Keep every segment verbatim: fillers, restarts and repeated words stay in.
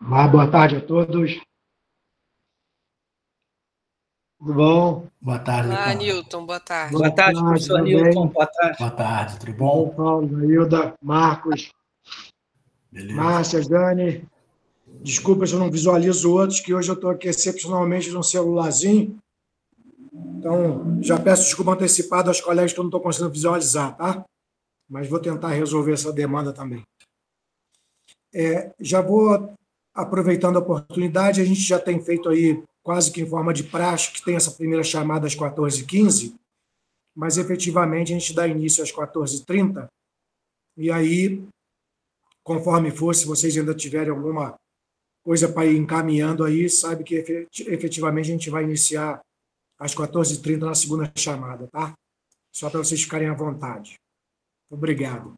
Ah, boa tarde a todos. Tudo bom? Boa tarde, Olá, Paulo. Newton, boa tarde. Boa Boa tarde, tarde professor Newton. também. Boa tarde. Boa tarde, tudo Tudo bom, bom? Paulo, Maílda, Marcos, Beleza. Márcia, Dani. Desculpa se eu não visualizo outros, que hoje eu estou aqui excepcionalmente no celularzinho. Então, já peço desculpa antecipada aos colegas que eu não estou conseguindo visualizar, tá? Mas vou tentar resolver essa demanda também. É, já vou aproveitando a oportunidade, a gente já tem feito aí, quase que em forma de praxe, que tem essa primeira chamada às quatorze e quinze, mas efetivamente a gente dá início às quatorze e trinta, e aí, conforme for, se vocês ainda tiverem alguma coisa para ir encaminhando aí, sabe que efetivamente a gente vai iniciar às quatorze e trinta na segunda chamada, tá? Só para vocês ficarem à vontade. Obrigado.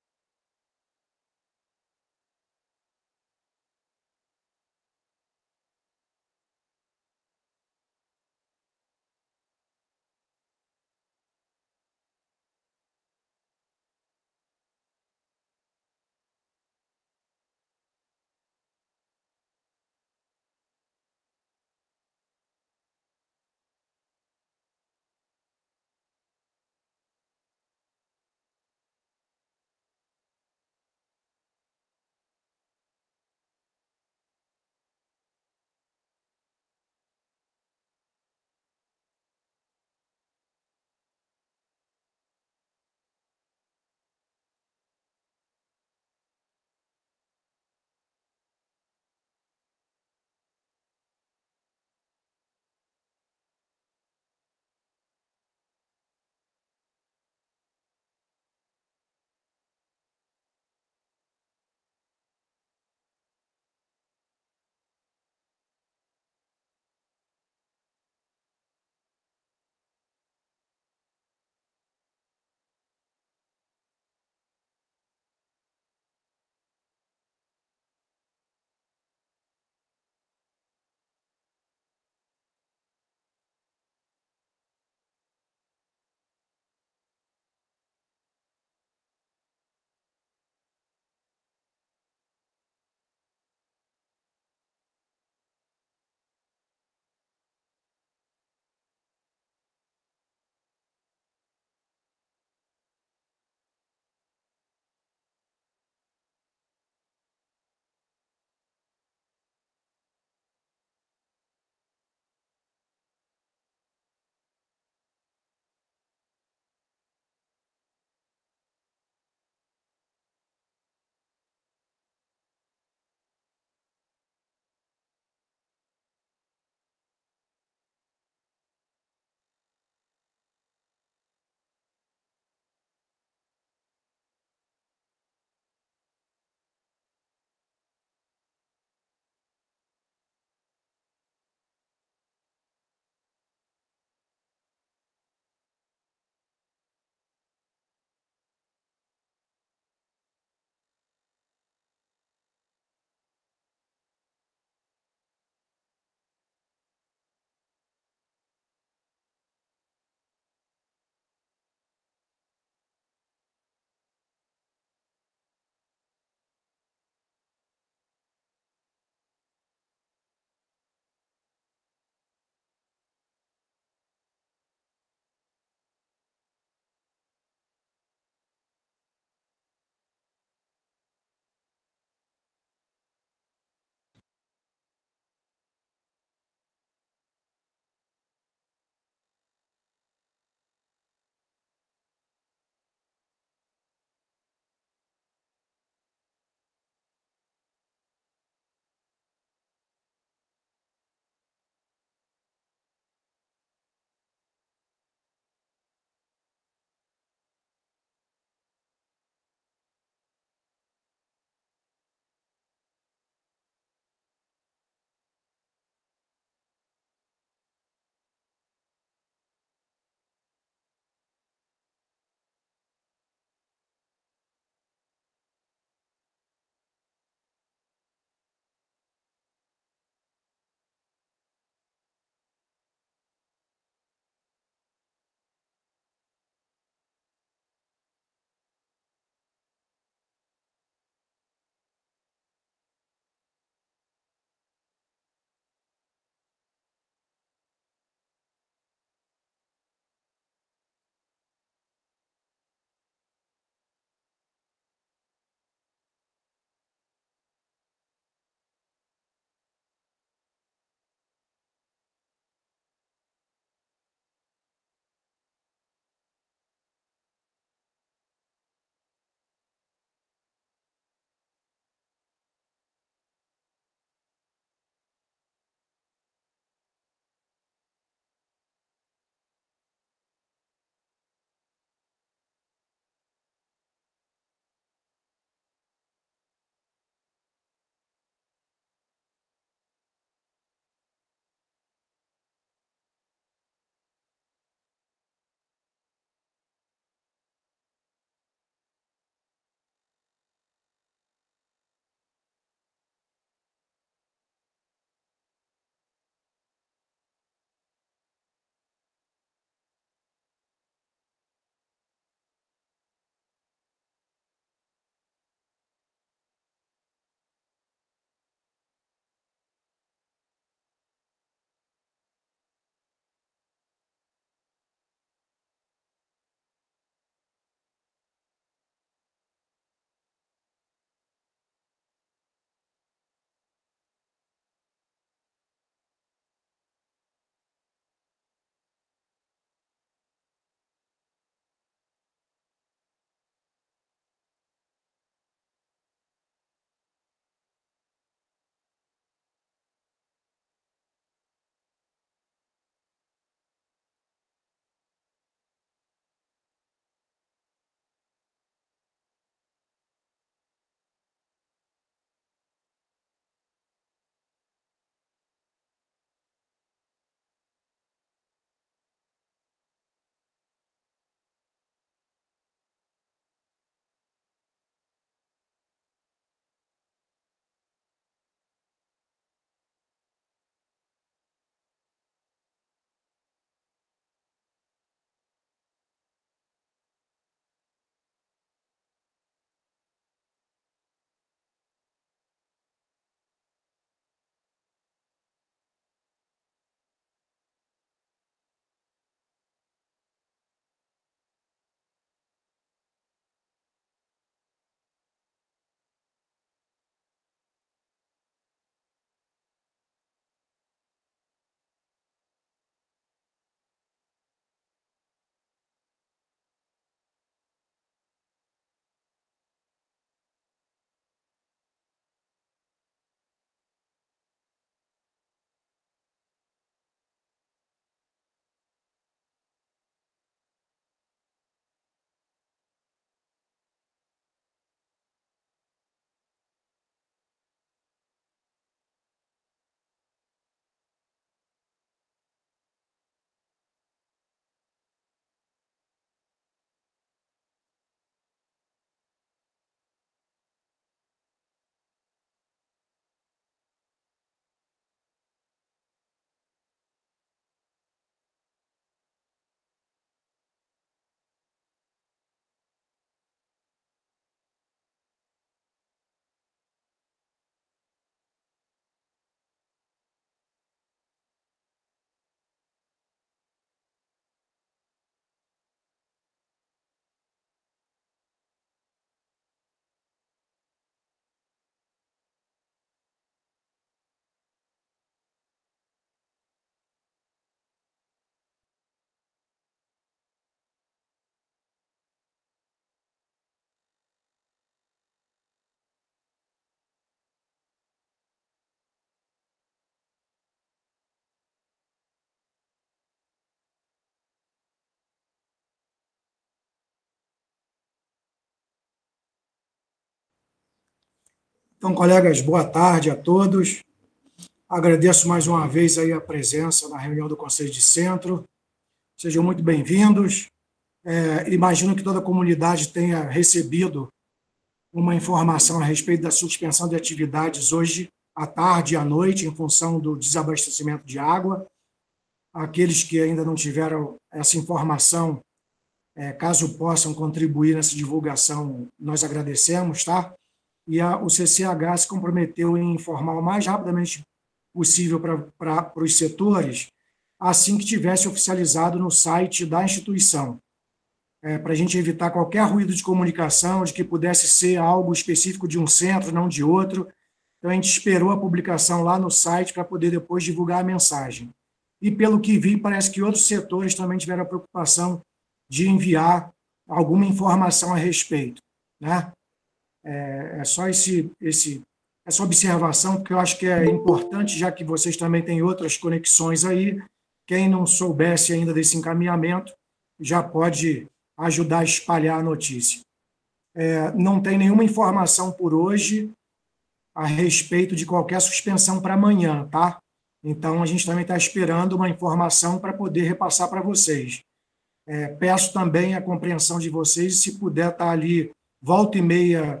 Então, colegas, boa tarde a todos. Agradeço mais uma vez aí a presença na reunião do Conselho de Centro. Sejam muito bem-vindos. É, imagino que toda a comunidade tenha recebido uma informação a respeito da suspensão de atividades hoje à tarde e à noite, em função do desabastecimento de água. Aqueles que ainda não tiveram essa informação, é, caso possam contribuir nessa divulgação, nós agradecemos, tá? E a, o C C H se comprometeu em informar o mais rapidamente possível para os setores, assim que tivesse oficializado no site da instituição, é, para a gente evitar qualquer ruído de comunicação, de que pudesse ser algo específico de um centro, não de outro. Então, a gente esperou a publicação lá no site para poder depois divulgar a mensagem. E, pelo que vi, parece que outros setores também tiveram a preocupação de enviar alguma informação a respeito, né? É, é só esse, esse, essa observação, porque eu acho que é importante, já que vocês também têm outras conexões aí. Quem não soubesse ainda desse encaminhamento já pode ajudar a espalhar a notícia. É, não tem nenhuma informação por hoje a respeito de qualquer suspensão para amanhã, tá? Então, a gente também está esperando uma informação para poder repassar para vocês. É, peço também a compreensão de vocês, se puder estar ali, volta e meia,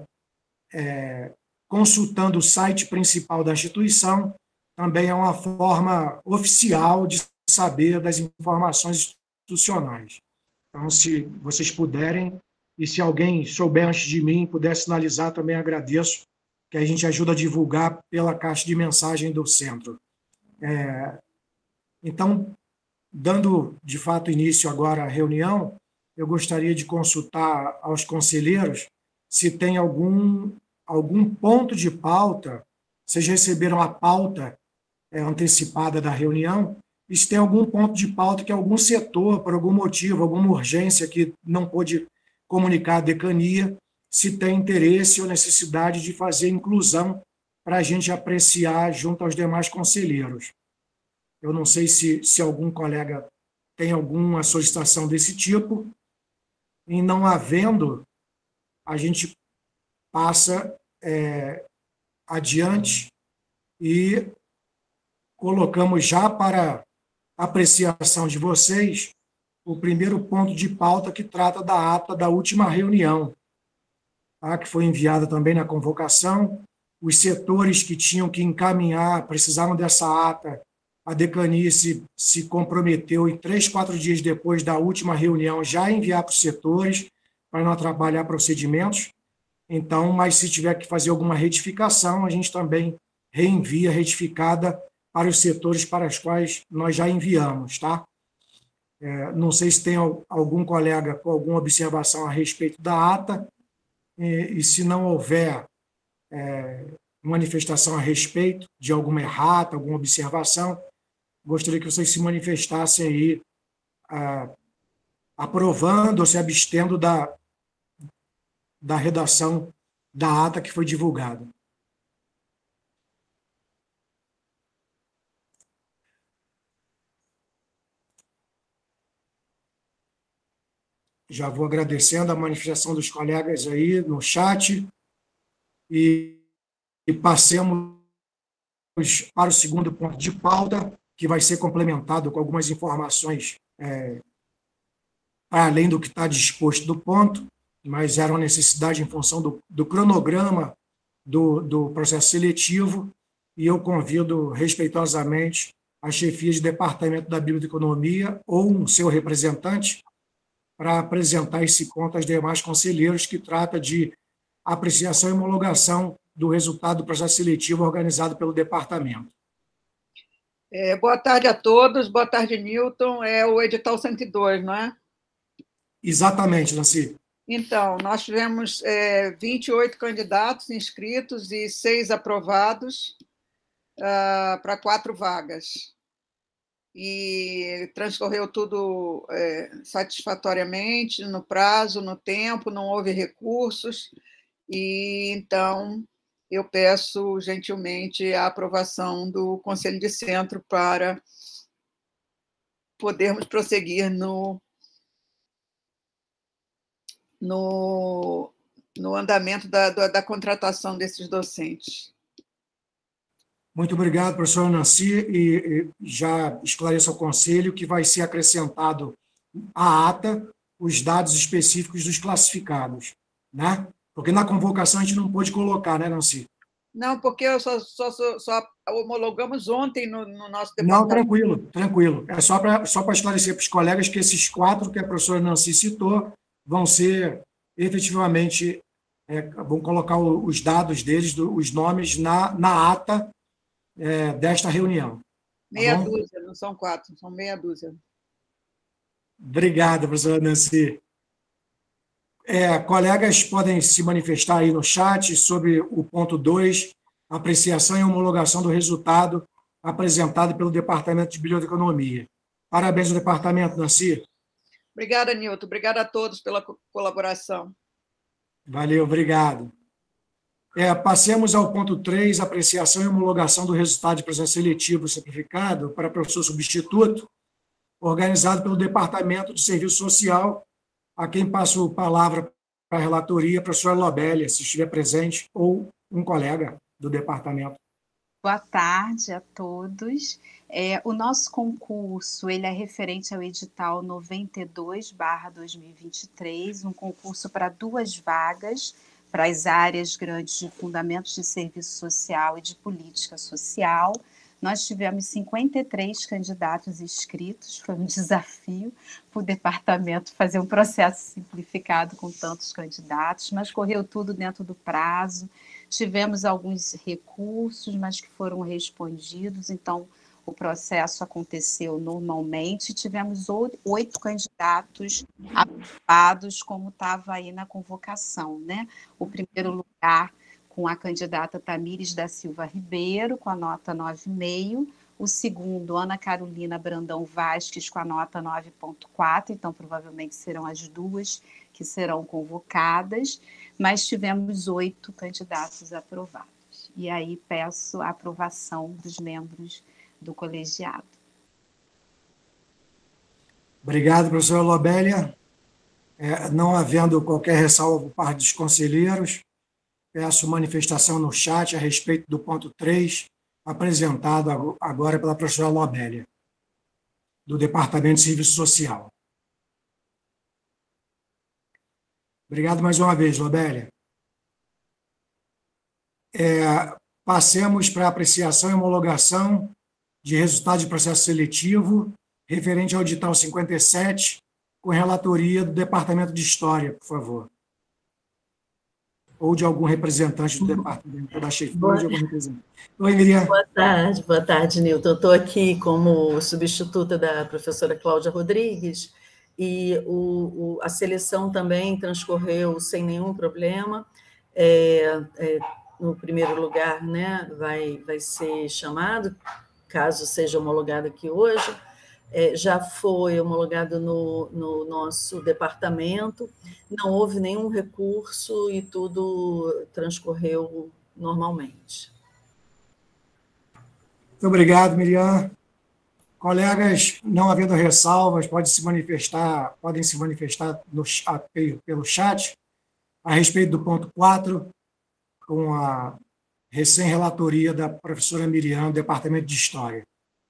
é, consultando o site principal da instituição, também é uma forma oficial de saber das informações institucionais. Então, se vocês puderem, e se alguém souber antes de mim, puder sinalizar, também agradeço, que a gente ajuda a divulgar pela caixa de mensagem do centro. É, então, dando, de fato, início agora à reunião, eu gostaria de consultar aos conselheiros se tem algum, algum ponto de pauta, vocês receberam a pauta é, antecipada da reunião, e se tem algum ponto de pauta que algum setor, por algum motivo, alguma urgência que não pôde comunicar à decania, se tem interesse ou necessidade de fazer inclusão para a gente apreciar junto aos demais conselheiros. Eu não sei se, se algum colega tem alguma solicitação desse tipo, e não havendo, a gente passa é, adiante e colocamos já para apreciação de vocês o primeiro ponto de pauta que trata da ata da última reunião, tá? Que foi enviada também na convocação. Os setores que tinham que encaminhar, precisaram dessa ata, a decania se, se comprometeu em três, quatro dias depois da última reunião já enviar para os setores, para não atrapalhar procedimentos. Então, mas se tiver que fazer alguma retificação, a gente também reenvia retificada para os setores para os quais nós já enviamos, tá? É, não sei se tem algum colega com alguma observação a respeito da ata, e, e se não houver é, manifestação a respeito de alguma errata, alguma observação, gostaria que vocês se manifestassem aí, ah, aprovando ou se abstendo da, da redação da ata que foi divulgada. Já vou agradecendo a manifestação dos colegas aí no chat e, e passemos para o segundo ponto de pauta, que vai ser complementado com algumas informações é, além do que está disposto do ponto, mas era uma necessidade em função do, do cronograma do, do processo seletivo, e eu convido respeitosamente a chefia de departamento da Biblioteconomia ou um seu representante para apresentar esse ponto aos demais conselheiros, que trata de apreciação e homologação do resultado do processo seletivo organizado pelo departamento. É, boa tarde a todos, boa tarde, Newton. É o edital cento e dois, não é? Exatamente, Nancy. Então, nós tivemos é, vinte e oito candidatos inscritos e seis aprovados uh, para quatro vagas. E transcorreu tudo é, satisfatoriamente, no prazo, no tempo, não houve recursos, e então eu peço gentilmente a aprovação do Conselho de Centro para podermos prosseguir no, no, no andamento da, da, da contratação desses docentes. Muito obrigado, professora Nancy, e, e já esclareço ao conselho que vai ser acrescentado à ata os dados específicos dos classificados, né? Porque na convocação a gente não pôde colocar, né, Nancy? Não, porque eu só, só, só, só homologamos ontem no, no nosso departamento. Não, tranquilo, tranquilo. É só para só para esclarecer para os colegas que esses quatro que a professora Nancy citou vão ser efetivamente, é, vão colocar os dados deles, os nomes na, na ata é, desta reunião. Tá meia bom? dúzia, não são quatro, são meia dúzia. Obrigado, professora Nancy. É, colegas podem se manifestar aí no chat sobre o ponto dois, apreciação e homologação do resultado apresentado pelo Departamento de Biblioteconomia. Parabéns ao departamento, Nancy. Obrigada, Nilton. Obrigada a todos pela colaboração. Valeu, obrigado. É, passemos ao ponto três, apreciação e homologação do resultado de processo seletivo simplificado para professor substituto, organizado pelo Departamento de Serviço Social, a quem passo a palavra para a relatoria, a professora Lobélia, se estiver presente, ou um colega do departamento. Boa tarde a todos. É, o nosso concurso ele é referente ao edital noventa e dois barra dois mil e vinte e três, um concurso para duas vagas, para as áreas grandes de fundamentos de serviço social e de política social. Nós tivemos cinquenta e três candidatos inscritos, foi um desafio para o departamento fazer um processo simplificado com tantos candidatos, mas correu tudo dentro do prazo. Tivemos alguns recursos, mas que foram respondidos, então o processo aconteceu normalmente. Tivemos oito candidatos aprovados, como estava aí na convocação, né? O primeiro lugar com a candidata Tamires da Silva Ribeiro, com a nota nove vírgula cinco. O segundo, Ana Carolina Brandão Vasques, com a nota nove vírgula quatro. Então, provavelmente serão as duas que serão convocadas. Mas tivemos oito candidatos aprovados. E aí peço a aprovação dos membros do colegiado. Obrigado, professora Lobélia. É, não havendo qualquer ressalva por parte dos conselheiros, peço manifestação no chat a respeito do ponto três, apresentado agora pela professora Lobélia, do Departamento de Serviço Social. Obrigado mais uma vez, Lobélia. É, passemos para a apreciação e homologação de resultado de processo seletivo referente ao edital cinquenta e sete, com relatoria do Departamento de História, por favor. Ou de algum representante do departamento, da chefia de algum representante. Oi, Miriam. Boa tarde, boa tarde, Nilton. Estou aqui como substituta da professora Cláudia Rodrigues, e o, o, a seleção também transcorreu sem nenhum problema. É, é, no primeiro lugar, né, vai, vai ser chamado, caso seja homologado aqui hoje, é, já foi homologado no, no nosso departamento, não houve nenhum recurso e tudo transcorreu normalmente. Muito obrigado, Miriam. Colegas, não havendo ressalvas, podem se manifestar, podem se manifestar no, pelo chat a respeito do ponto quatro, com a recém-relatoria da professora Miriam, do Departamento de História.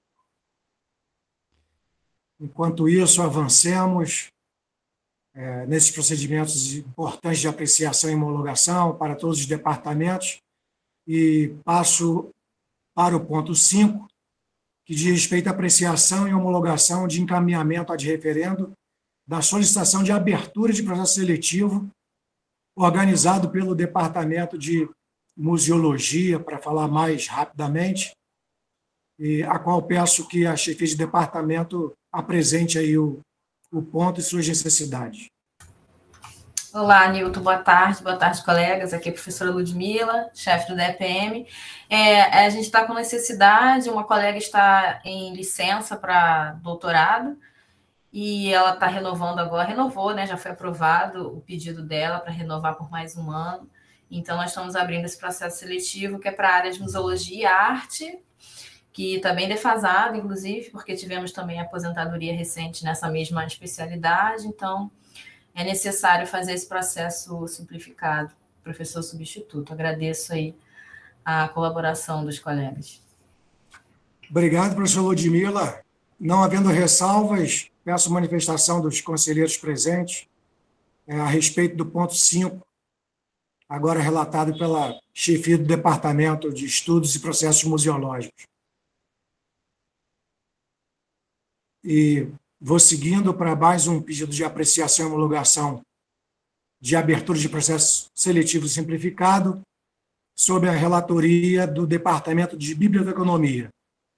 Enquanto isso, avancemos é, nesses procedimentos importantes de apreciação e homologação para todos os departamentos e passo para o ponto cinco, que diz respeito à apreciação e homologação de encaminhamento ad referendo da solicitação de abertura de processo seletivo organizado pelo Departamento de Museologia, para falar mais rapidamente, e a qual peço que a chefia de departamento apresente aí o, o ponto e suas necessidades. Olá, Nilton, boa tarde, boa tarde, colegas. Aqui é a professora Ludmila, chefe do D E P M. É, a gente está com necessidade, uma colega está em licença para doutorado, e ela está renovando agora, renovou, né? Já foi aprovado o pedido dela para renovar por mais um ano. Então, nós estamos abrindo esse processo seletivo, que é para a área de museologia e arte, que está bem defasado, inclusive, porque tivemos também aposentadoria recente nessa mesma especialidade, então é necessário fazer esse processo simplificado. professor substituto. Agradeço aí a colaboração dos colegas. Obrigado, professor Ludmila. Não havendo ressalvas, peço manifestação dos conselheiros presentes é, a respeito do ponto cinco, agora relatado pela chefia do Departamento de Estudos e Processos Museológicos. E vou seguindo para mais um pedido de apreciação e homologação de abertura de processo seletivo simplificado sob a relatoria do Departamento de Biblioteconomia.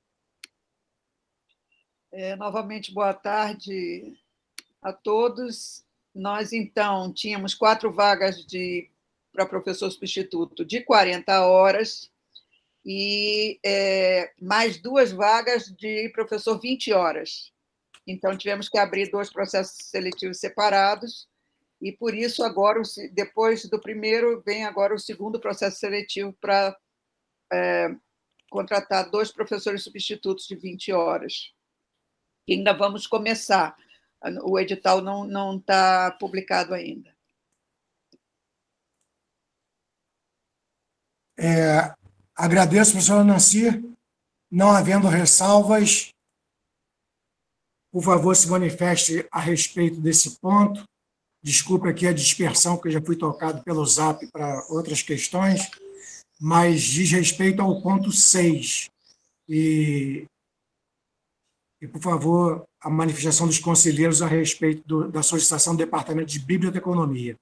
É, novamente, boa tarde a todos. Nós, então, tínhamos quatro vagas de para professor substituto de quarenta horas e é, mais duas vagas de professor vinte horas. Então, tivemos que abrir dois processos seletivos separados e, por isso, agora, depois do primeiro, vem agora o segundo processo seletivo para é, contratar dois professores substitutos de vinte horas. E ainda vamos começar. O edital não não está publicado ainda. É, agradeço, professora Nancy. Não havendo ressalvas, por favor, se manifeste a respeito desse ponto. Desculpe aqui a dispersão, porque eu já fui tocado pelo Zap para outras questões, mas diz respeito ao ponto seis. E, e, por favor, a manifestação dos conselheiros a respeito do, da solicitação do Departamento de Biblioteconomia.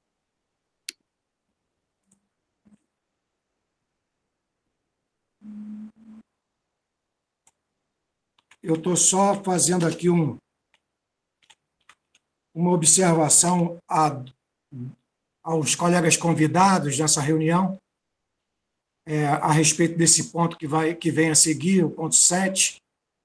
Eu estou só fazendo aqui um, uma observação a, aos colegas convidados nessa reunião, é, a respeito desse ponto que, vai, que vem a seguir, o ponto sete.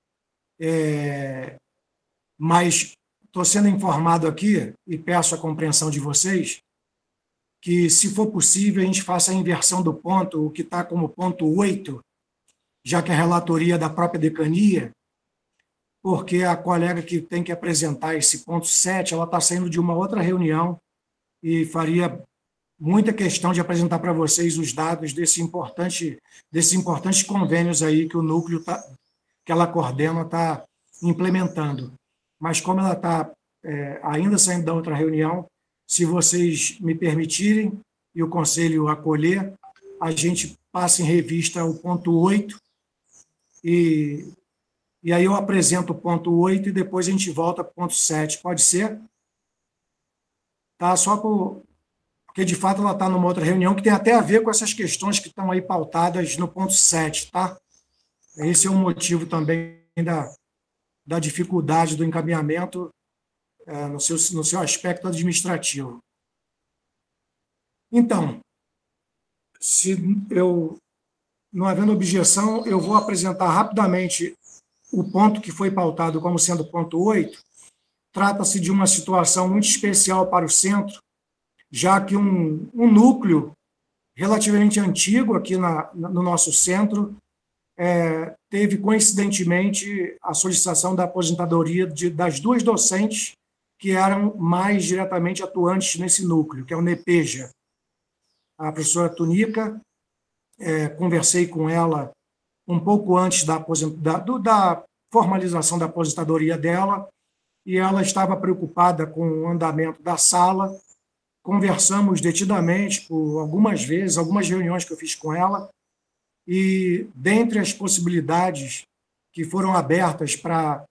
É, mas estou sendo informado aqui, e peço a compreensão de vocês, que, se for possível, a gente faça a inversão do ponto, o que está como ponto oito, já que a relatoria da própria decania, porque a colega que tem que apresentar esse ponto sete, ela está saindo de uma outra reunião e faria muita questão de apresentar para vocês os dados desse importante, desses importantes convênios aí que o núcleo tá, que ela coordena está implementando. Mas como ela está é, ainda saindo da outra reunião, se vocês me permitirem e o conselho acolher, a gente passa em revista o ponto oito e... E aí eu apresento o ponto oito e depois a gente volta para o ponto sete. Pode ser? Tá? Só por... porque, de fato, ela está numa outra reunião que tem até a ver com essas questões que estão aí pautadas no ponto sete. Tá? Esse é um motivo também da, da dificuldade do encaminhamento é, no, seu, no seu aspecto administrativo. Então, se eu, não havendo objeção, eu vou apresentar rapidamente o ponto que foi pautado como sendo ponto oito. Trata-se de uma situação muito especial para o centro, já que um, um núcleo relativamente antigo aqui na, no nosso centro é, teve, coincidentemente, a solicitação da aposentadoria de, das duas docentes que eram mais diretamente atuantes nesse núcleo, que é o NEPEJA. A professora Tunica, é, conversei com ela um pouco antes da, da, da formalização da aposentadoria dela, e ela estava preocupada com o andamento da sala. Conversamos detidamente por algumas vezes, algumas reuniões que eu fiz com ela, e dentre as possibilidades que foram abertas para,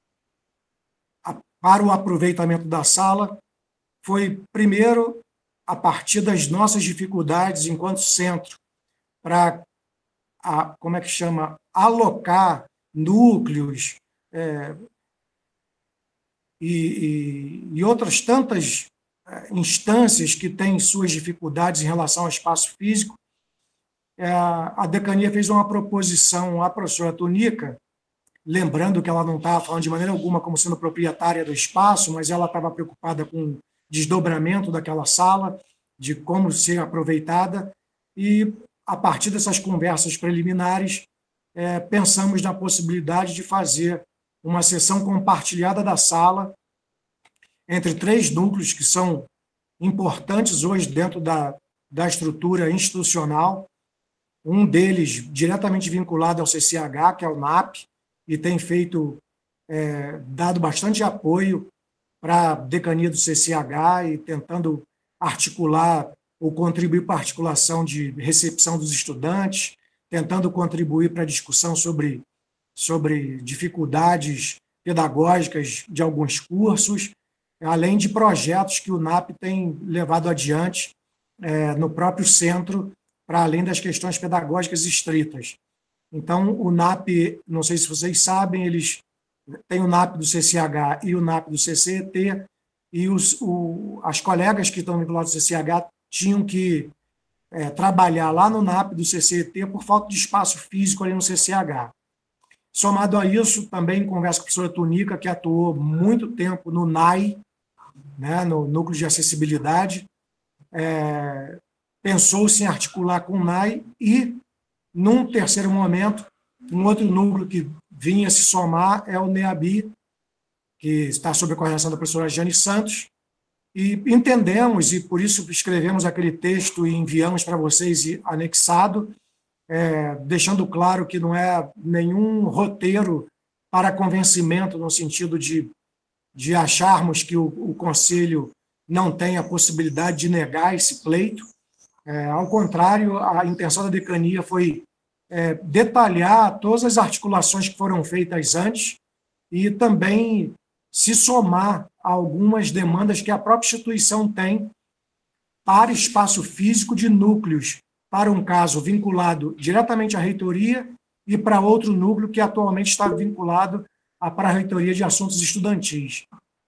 para o aproveitamento da sala, foi, primeiro, a partir das nossas dificuldades enquanto centro, para A, como é que chama, alocar núcleos é, e, e, e outras tantas instâncias que têm suas dificuldades em relação ao espaço físico. É, a decania fez uma proposição à professora Tunica, lembrando que ela não estava falando de maneira alguma como sendo proprietária do espaço, mas ela estava preocupada com o desdobramento daquela sala, de como ser aproveitada, e a partir dessas conversas preliminares, é, pensamos na possibilidade de fazer uma sessão compartilhada da sala entre três núcleos que são importantes hoje dentro da, da estrutura institucional, um deles diretamente vinculado ao C C H, que é o N A P, e tem feito, é, dado bastante apoio para a decania do C C H e tentando articular ou contribuir para a articulação de recepção dos estudantes, tentando contribuir para a discussão sobre, sobre dificuldades pedagógicas de alguns cursos, além de projetos que o N A P tem levado adiante é, no próprio centro, para além das questões pedagógicas estritas. Então, o N A P, não sei se vocês sabem, eles têm o N A P do C C H e o N A P do C C E T, e os, o, as colegas que estão vinculadas ao C C H tinham que é, trabalhar lá no N A P do C C E T por falta de espaço físico ali no C C H. Somado a isso, também converso com a professora Tunica, que atuou muito tempo no N A I, né, no Núcleo de Acessibilidade, é, pensou-se em articular com o N A I e, num terceiro momento, um outro núcleo que vinha se somar é o NEABI, que está sob a coordenação da professora Jane Santos, e entendemos, e por isso escrevemos aquele texto e enviamos para vocês anexado, é, deixando claro que não é nenhum roteiro para convencimento, no sentido de, de acharmos que o, o Conselho não tem a possibilidade de negar esse pleito. É, ao contrário, a intenção da decania foi é, detalhar todas as articulações que foram feitas antes e também se somar a algumas demandas que a própria instituição tem para espaço físico de núcleos, para um caso vinculado diretamente à reitoria e para outro núcleo que atualmente está vinculado à para a reitoria de assuntos estudantis.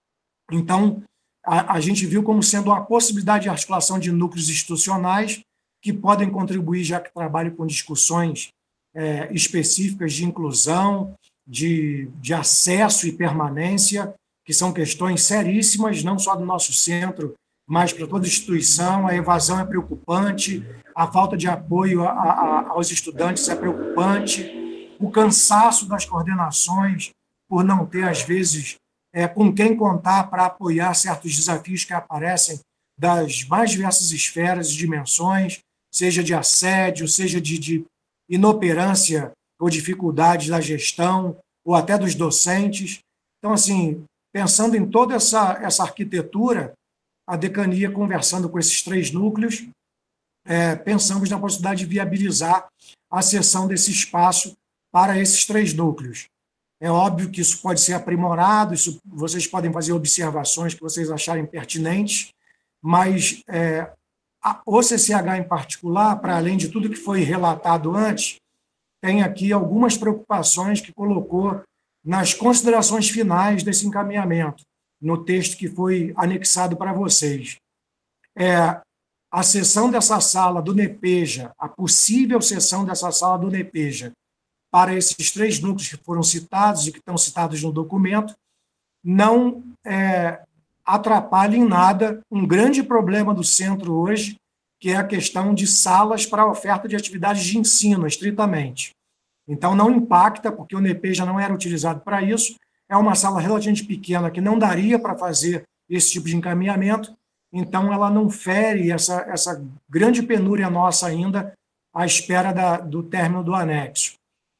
Então, a, a gente viu como sendo uma possibilidade de articulação de núcleos institucionais que podem contribuir, já que trabalham com discussões é, específicas de inclusão, de, de acesso e permanência, que são questões seríssimas, não só do nosso centro, mas para toda instituição. A evasão é preocupante, a falta de apoio a, a, aos estudantes é preocupante, o cansaço das coordenações por não ter, às vezes, é, com quem contar para apoiar certos desafios que aparecem das mais diversas esferas e dimensões, seja de assédio, seja de, de inoperância ou dificuldades da gestão, ou até dos docentes. Então, assim, pensando em toda essa, essa arquitetura, a decania, conversando com esses três núcleos, é, pensamos na possibilidade de viabilizar a cessão desse espaço para esses três núcleos. É óbvio que isso pode ser aprimorado, isso, vocês podem fazer observações que vocês acharem pertinentes, mas é, a, o C C H em particular, para além de tudo que foi relatado antes, tem aqui algumas preocupações que colocou nas considerações finais desse encaminhamento, no texto que foi anexado para vocês. É, a cessão dessa sala do NEPEJA, a possível cessão dessa sala do NEPEJA para esses três núcleos que foram citados e que estão citados no documento, não é, atrapalha em nada um grande problema do centro hoje, que é a questão de salas para a oferta de atividades de ensino, estritamente. Então, não impacta, porque o NEPEJA não era utilizado para isso, é uma sala relativamente pequena que não daria para fazer esse tipo de encaminhamento, então ela não fere essa, essa grande penúria nossa ainda à espera da, do término do anexo.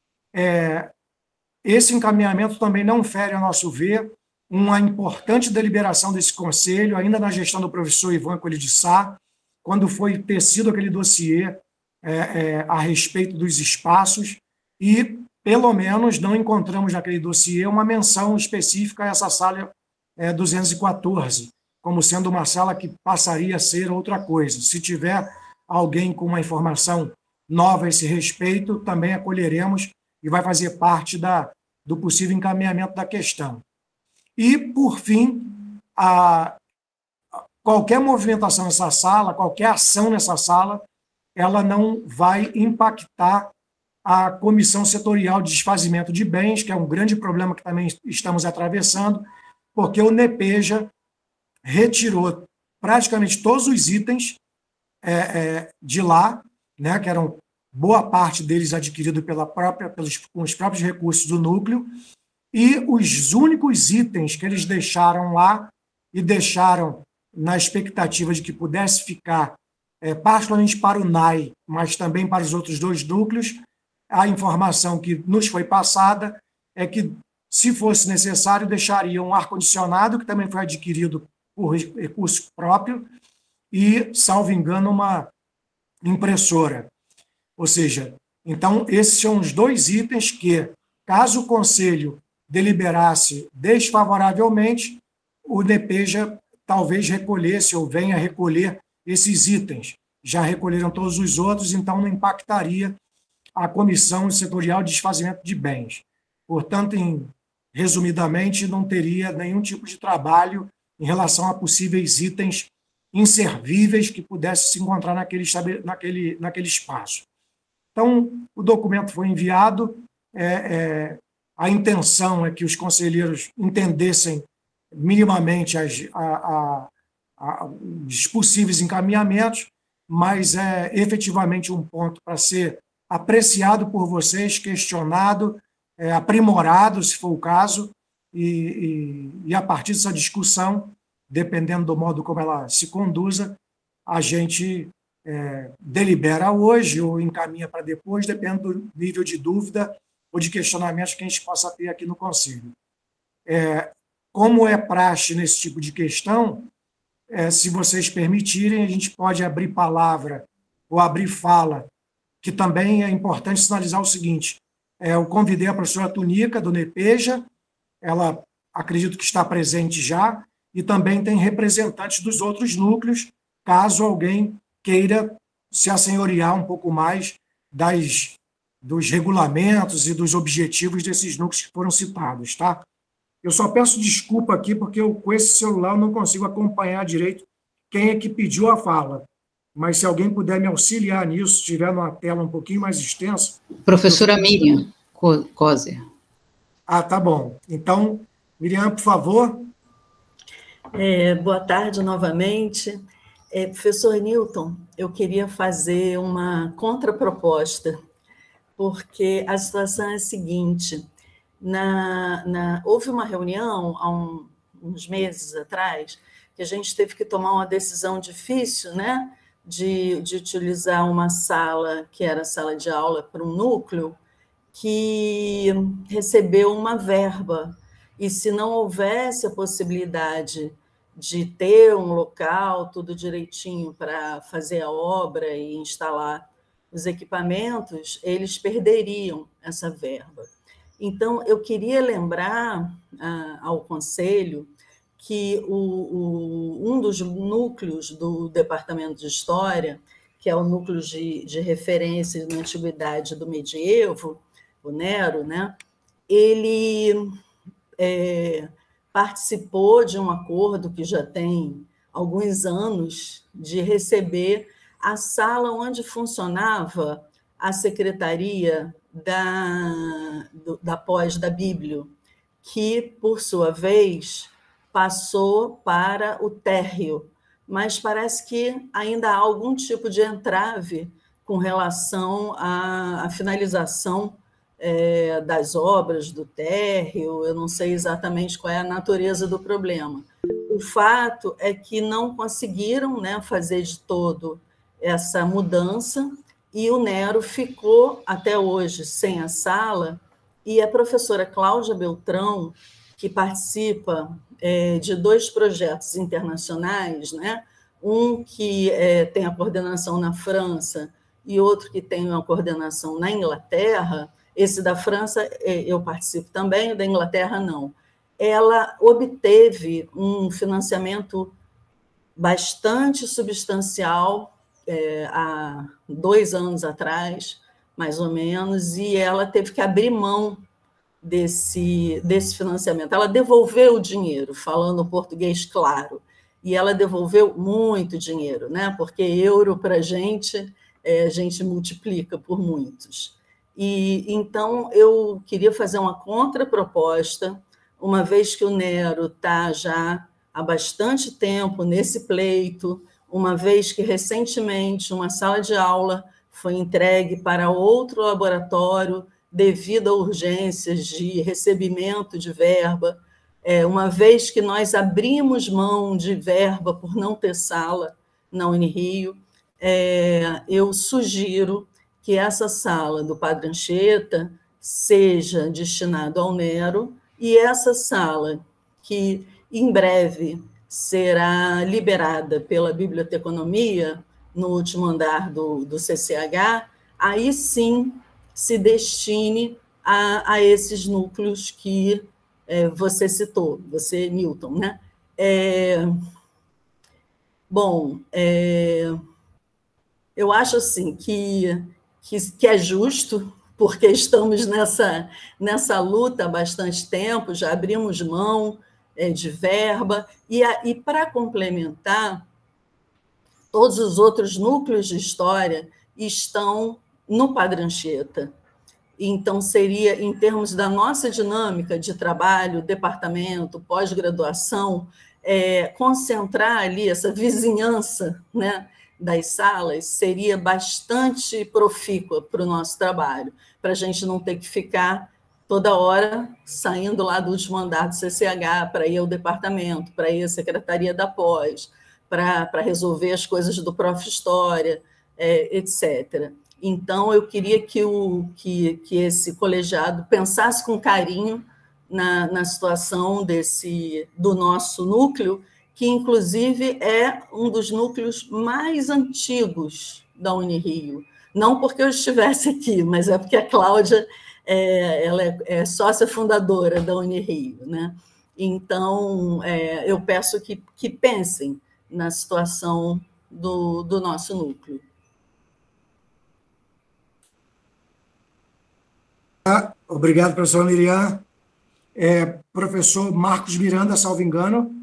É, esse encaminhamento também não fere, a nosso ver, uma importante deliberação desse conselho, ainda na gestão do professor Ivan Coelho de Sá, quando foi tecido aquele dossiê é, é, a respeito dos espaços, e, pelo menos, não encontramos naquele dossiê uma menção específica a essa sala é, duzentos e quatorze, como sendo uma sala que passaria a ser outra coisa. Se tiver alguém com uma informação nova a esse respeito, também acolheremos e vai fazer parte da, do possível encaminhamento da questão. E, por fim, a, qualquer movimentação nessa sala, qualquer ação nessa sala, ela não vai impactar a Comissão Setorial de Desfazimento de Bens, que é um grande problema que também estamos atravessando, porque o NEPEJA retirou praticamente todos os itens é, é, de lá, né, que eram boa parte deles adquiridos pela própria, pelos, com os próprios recursos do núcleo, e os únicos itens que eles deixaram lá, e deixaram na expectativa de que pudesse ficar é, particularmente para o N A I, mas também para os outros dois núcleos, a informação que nos foi passada é que, se fosse necessário, deixaria um ar-condicionado, que também foi adquirido por recurso próprio, e, salvo engano, uma impressora. Ou seja, então, esses são os dois itens que, caso o Conselho deliberasse desfavoravelmente, o NEPEJA talvez recolhesse ou venha recolher esses itens. Já recolheram todos os outros, então não impactaria a Comissão Setorial de Desfazimento de Bens. Portanto, em, resumidamente, não teria nenhum tipo de trabalho em relação a possíveis itens inservíveis que pudessem se encontrar naquele, naquele, naquele espaço. Então, o documento foi enviado, é, é, a intenção é que os conselheiros entendessem minimamente as, a, a, a, os possíveis encaminhamentos, mas é efetivamente um ponto para ser apreciado por vocês, questionado, é, aprimorado, se for o caso, e, e, e a partir dessa discussão, dependendo do modo como ela se conduza, a gente é, delibera hoje ou encaminha para depois, dependendo do nível de dúvida ou de questionamentos que a gente possa ter aqui no Conselho. É, como é praxe nesse tipo de questão, é, se vocês permitirem, a gente pode abrir palavra ou abrir fala, que também é importante sinalizar o seguinte, é, eu convidei a professora Tunica, do NEPEJA, ela acredito que está presente já, e também tem representantes dos outros núcleos, caso alguém queira se assenhorear um pouco mais das, dos regulamentos e dos objetivos desses núcleos que foram citados, tá? Eu só peço desculpa aqui, porque eu, com esse celular, eu não consigo acompanhar direito quem é que pediu a fala. Mas se alguém puder me auxiliar nisso, se tiver numa tela um pouquinho mais extensa... Professora Miriam Coser. Ah, tá bom. Então, Miriam, por favor. É, boa tarde novamente. É, professor Newton, eu queria fazer uma contraproposta, porque a situação é a seguinte... Na, na, houve uma reunião, há um, uns meses atrás, que a gente teve que tomar uma decisão difícil, né, de, de utilizar uma sala, que era sala de aula, para um núcleo que recebeu uma verba. E se não houvesse a possibilidade de ter um local, tudo direitinho, para fazer a obra e instalar os equipamentos, eles perderiam essa verba. Então, eu queria lembrar ah, ao Conselho que o, o, um dos núcleos do Departamento de História, que é o núcleo de, de referência na Antiguidade do Medievo, o Nero, né, ele é, participou de um acordo que já tem alguns anos de receber a sala onde funcionava a Secretaria da, do, da pós da Bíblia, que, por sua vez, passou para o térreo, mas parece que ainda há algum tipo de entrave com relação à, à finalização é, das obras do térreo, eu não sei exatamente qual é a natureza do problema. O fato é que não conseguiram, né, fazer de todo essa mudança, e o Nero ficou, até hoje, sem a sala, e a professora Cláudia Beltrão, que participa é, de dois projetos internacionais, né? Um que é, tem a coordenação na França e outro que tem uma coordenação na Inglaterra, esse da França é, eu participo também, o da Inglaterra não. Ela obteve um financiamento bastante substancial É, há dois anos atrás, mais ou menos, e ela teve que abrir mão desse, desse financiamento. Ela devolveu o dinheiro, falando português claro, e ela devolveu muito dinheiro, né? Porque euro, para a gente, é, a gente multiplica por muitos. E, então, eu queria fazer uma contraproposta, uma vez que o Nero está já há bastante tempo nesse pleito, uma vez que, recentemente, uma sala de aula foi entregue para outro laboratório devido a urgências de recebimento de verba, é, uma vez que nós abrimos mão de verba por não ter sala na Unirio, é, eu sugiro que essa sala do Padre Anchieta seja destinada ao Nero, e essa sala, que em breve será liberada pela Biblioteconomia, no último andar do, do C C H, aí sim se destine a, a esses núcleos que é, você citou, você, Newton, né? É, bom, é, eu acho assim que, que, que é justo, porque estamos nessa, nessa luta há bastante tempo, já abrimos mão é, de verba, e, e para complementar, todos os outros núcleos de história estão no Padre Anchieta. Então, seria, em termos da nossa dinâmica de trabalho, departamento, pós-graduação, é, concentrar ali essa vizinhança, né, das salas seria bastante profícua para o nosso trabalho, para a gente não ter que ficar toda hora saindo lá do último andar do C C H para ir ao departamento, para ir à secretaria da pós, para resolver as coisas do Prof. História, é, etcétera. Então, eu queria que, o, que, que esse colegiado pensasse com carinho na, na situação desse, do nosso núcleo, que, inclusive, é um dos núcleos mais antigos da Unirio. Não porque eu estivesse aqui, mas é porque a Cláudia é, ela é, é sócia fundadora da Unirio, né? Então, é, eu peço que, que pensem na situação do, do nosso núcleo. Obrigado, professor Miriam. É, professor Marcos Miranda, salvo engano.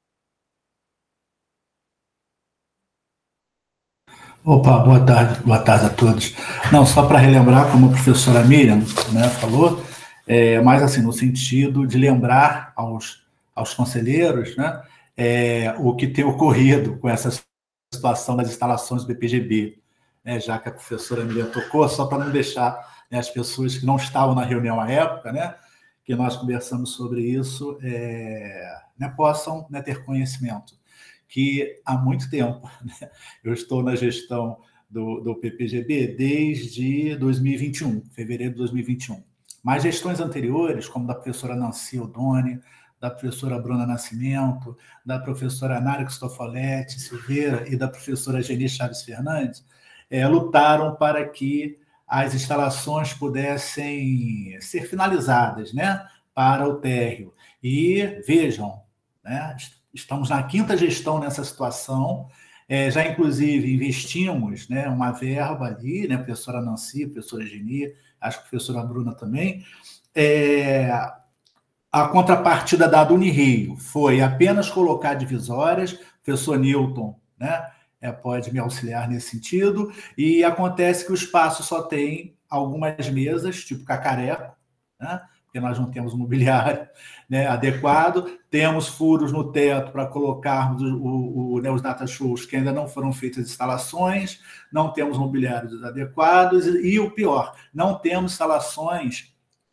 Opa, boa tarde, boa tarde a todos. Não, só para relembrar, como a professora Miriam, né, falou, é, mas assim, no sentido de lembrar aos, aos conselheiros, né, é, o que tem ocorrido com essa situação das instalações do B P G B, né, já que a professora Miriam tocou, só para não deixar, né, as pessoas que não estavam na reunião à época, né, que nós conversamos sobre isso, é, né, possam, né, ter conhecimento que há muito tempo, né, eu estou na gestão do, do P P G B desde dois mil e vinte e um, fevereiro de dois mil e vinte e um. Mas gestões anteriores, como da professora Nancy Odoni, da professora Bruna Nascimento, da professora Nara Cristofoletti Silveira e da professora Geni Chaves Fernandes, é, lutaram para que as instalações pudessem ser finalizadas, né, para o térreo. E vejam, né, estamos na quinta gestão nessa situação, é, já inclusive investimos, né, uma verba ali, né, professora Nancy, professora Geni, acho que a professora Bruna também. É, a contrapartida da Unirio foi apenas colocar divisórias, o professor Newton, né, é, pode me auxiliar nesse sentido, e acontece que o espaço só tem algumas mesas, tipo cacareco, né, porque nós não temos mobiliário, né, adequado, temos furos no teto para colocarmos o, o, o, né, os data shows que ainda não foram feitas instalações, não temos mobiliários adequados e, e o pior, não temos instalações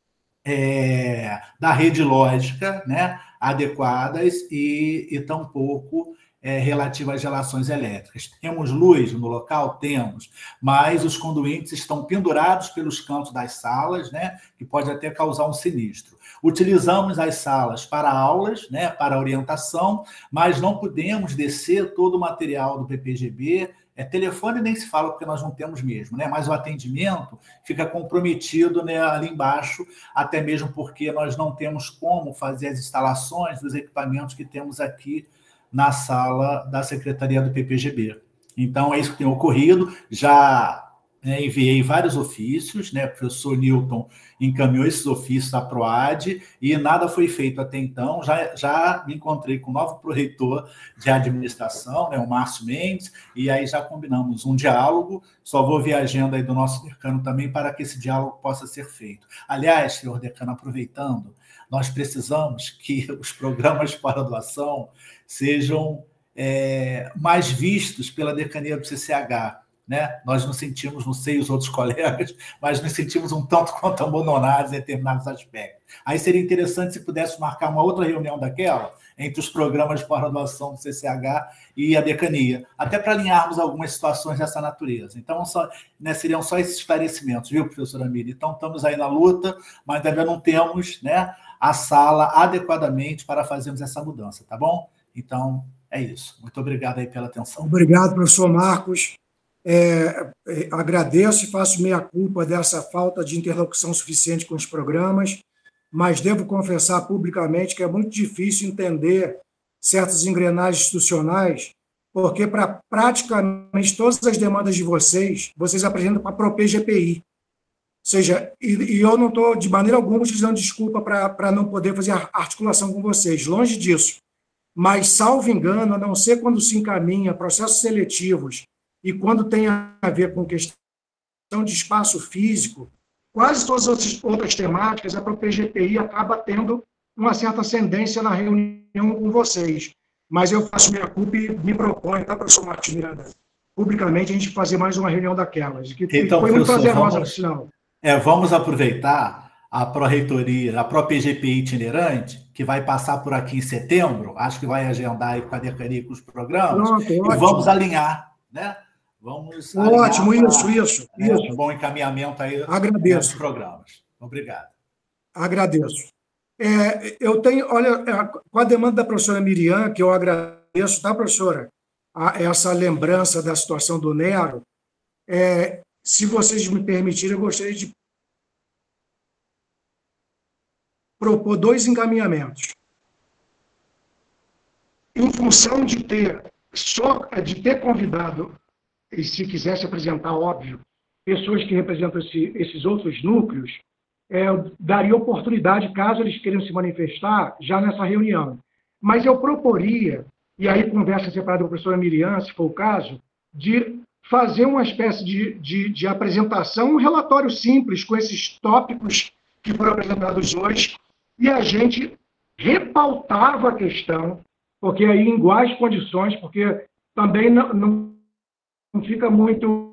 é, da rede lógica, né, adequadas e, e tampouco é, relativas às relações elétricas. Temos luz no local? Temos, mas os conduítes estão pendurados pelos cantos das salas, né, que pode até causar um sinistro. Utilizamos as salas para aulas, né, para orientação, mas não podemos descer todo o material do P P G B. É, telefone nem se fala, porque nós não temos mesmo, né? Mas o atendimento fica comprometido, né, ali embaixo, até mesmo porque nós não temos como fazer as instalações dos equipamentos que temos aqui na sala da Secretaria do P P G B. Então, é isso que tem ocorrido. Já, né, enviei vários ofícios, né? O professor Newton encaminhou esses ofícios à PROAD e nada foi feito até então. Já, já me encontrei com o novo pró-reitor de administração, né, o Márcio Mendes, e aí já combinamos um diálogo. Só vou ver a agenda aí do nosso decano também para que esse diálogo possa ser feito. Aliás, senhor decano, aproveitando, nós precisamos que os programas para doação sejam é, mais vistos pela decania do C C H. né? Nós nos sentimos, não sei os outros colegas, mas nos sentimos um tanto quanto abandonados em determinados aspectos. Aí seria interessante se pudesse marcar uma outra reunião daquela entre os programas de pós-graduação do C C H e a decania, até para alinharmos algumas situações dessa natureza. Então, só, né, seriam só esses esclarecimentos, viu, professora Miriam? Então, estamos aí na luta, mas ainda não temos, né, a sala adequadamente para fazermos essa mudança, tá bom? Então, é isso. Muito obrigado aí pela atenção. Obrigado, professor Marcos. É, é, agradeço e faço meia-culpa dessa falta de interlocução suficiente com os programas, mas devo confessar publicamente que é muito difícil entender certas engrenagens institucionais, porque para praticamente todas as demandas de vocês, vocês apresentam para a Propê G P I. Ou seja, e, e eu não estou, de maneira alguma, utilizando desculpa para não poder fazer articulação com vocês, longe disso. Mas, salvo engano, a não ser quando se encaminha processos seletivos e quando tem a ver com questão de espaço físico, quase todas as outras temáticas, a própria G P I acaba tendo uma certa ascendência na reunião com vocês. Mas eu faço minha culpa e me proponho, tá, professor Marcos Miranda, publicamente, a gente fazer mais uma reunião daquelas, que então, foi muito prazerosa, vamos, no final. É, vamos aproveitar a pró-reitoria, a própria G P I itinerante, que vai passar por aqui em setembro, acho que vai agendar aí com a decania com os programas, Pronto, e ótimo. vamos alinhar, né? Vamos ótimo, alinhar isso, pra, isso, né, isso. um bom encaminhamento aí Agradeço. dos programas. Obrigado. Agradeço. É, eu tenho, olha, com a demanda da professora Miriam, que eu agradeço, tá, professora? A, essa lembrança da situação do Nero, é, se vocês me permitirem, eu gostaria de propor dois encaminhamentos. Em função de ter, só, de ter convidado, e se quisesse apresentar, óbvio, pessoas que representam esse, esses outros núcleos, é, daria oportunidade, caso eles queiram se manifestar, já nessa reunião. Mas eu proporia, e aí conversa separada com a professora Miriam, se for o caso, de fazer uma espécie de, de, de apresentação, um relatório simples com esses tópicos que foram apresentados hoje, e a gente repautava a questão, porque aí em iguais condições, porque também não, não, não fica muito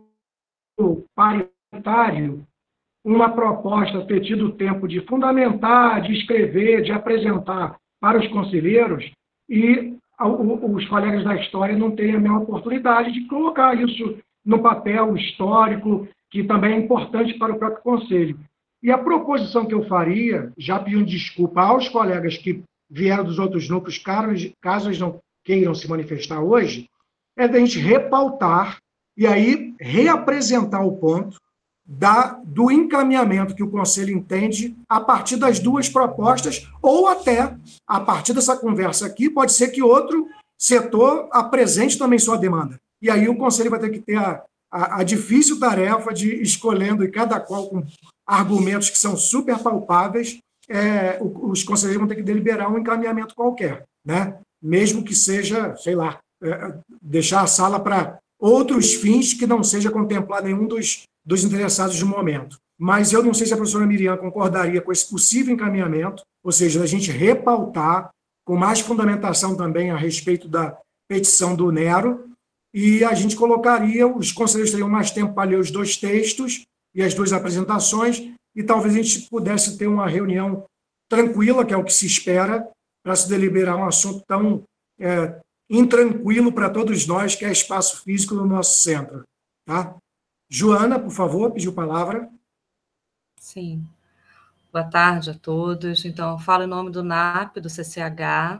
paritário uma proposta ter tido tempo de fundamentar, de escrever, de apresentar para os conselheiros e os colegas da história não terem a mesma oportunidade de colocar isso no papel histórico, que também é importante para o próprio conselho. E a proposição que eu faria, já pedindo desculpa aos colegas que vieram dos outros núcleos, caso eles não queiram se manifestar hoje, é da gente repautar e aí reapresentar o ponto da, do encaminhamento que o Conselho entende a partir das duas propostas, ou até, a partir dessa conversa aqui, pode ser que outro setor apresente também sua demanda. E aí o Conselho vai ter que ter a, a, a difícil tarefa de escolhendo, e cada qual com argumentos que são super palpáveis, é, os conselheiros vão ter que deliberar um encaminhamento qualquer, né? Mesmo que seja, sei lá, é, deixar a sala para outros fins que não seja contemplar nenhum dos, dos interessados no momento. Mas eu não sei se a professora Miriam concordaria com esse possível encaminhamento, ou seja, a gente repautar com mais fundamentação também a respeito da petição do Nero, e a gente colocaria, os conselheiros teriam mais tempo para ler os dois textos e as duas apresentações, e talvez a gente pudesse ter uma reunião tranquila, que é o que se espera, para se deliberar um assunto tão é, intranquilo para todos nós, que é espaço físico no nosso centro. Tá? Joana, por favor, pediu palavra. Sim. Boa tarde a todos. Então, eu falo em nome do N A P, do C C H.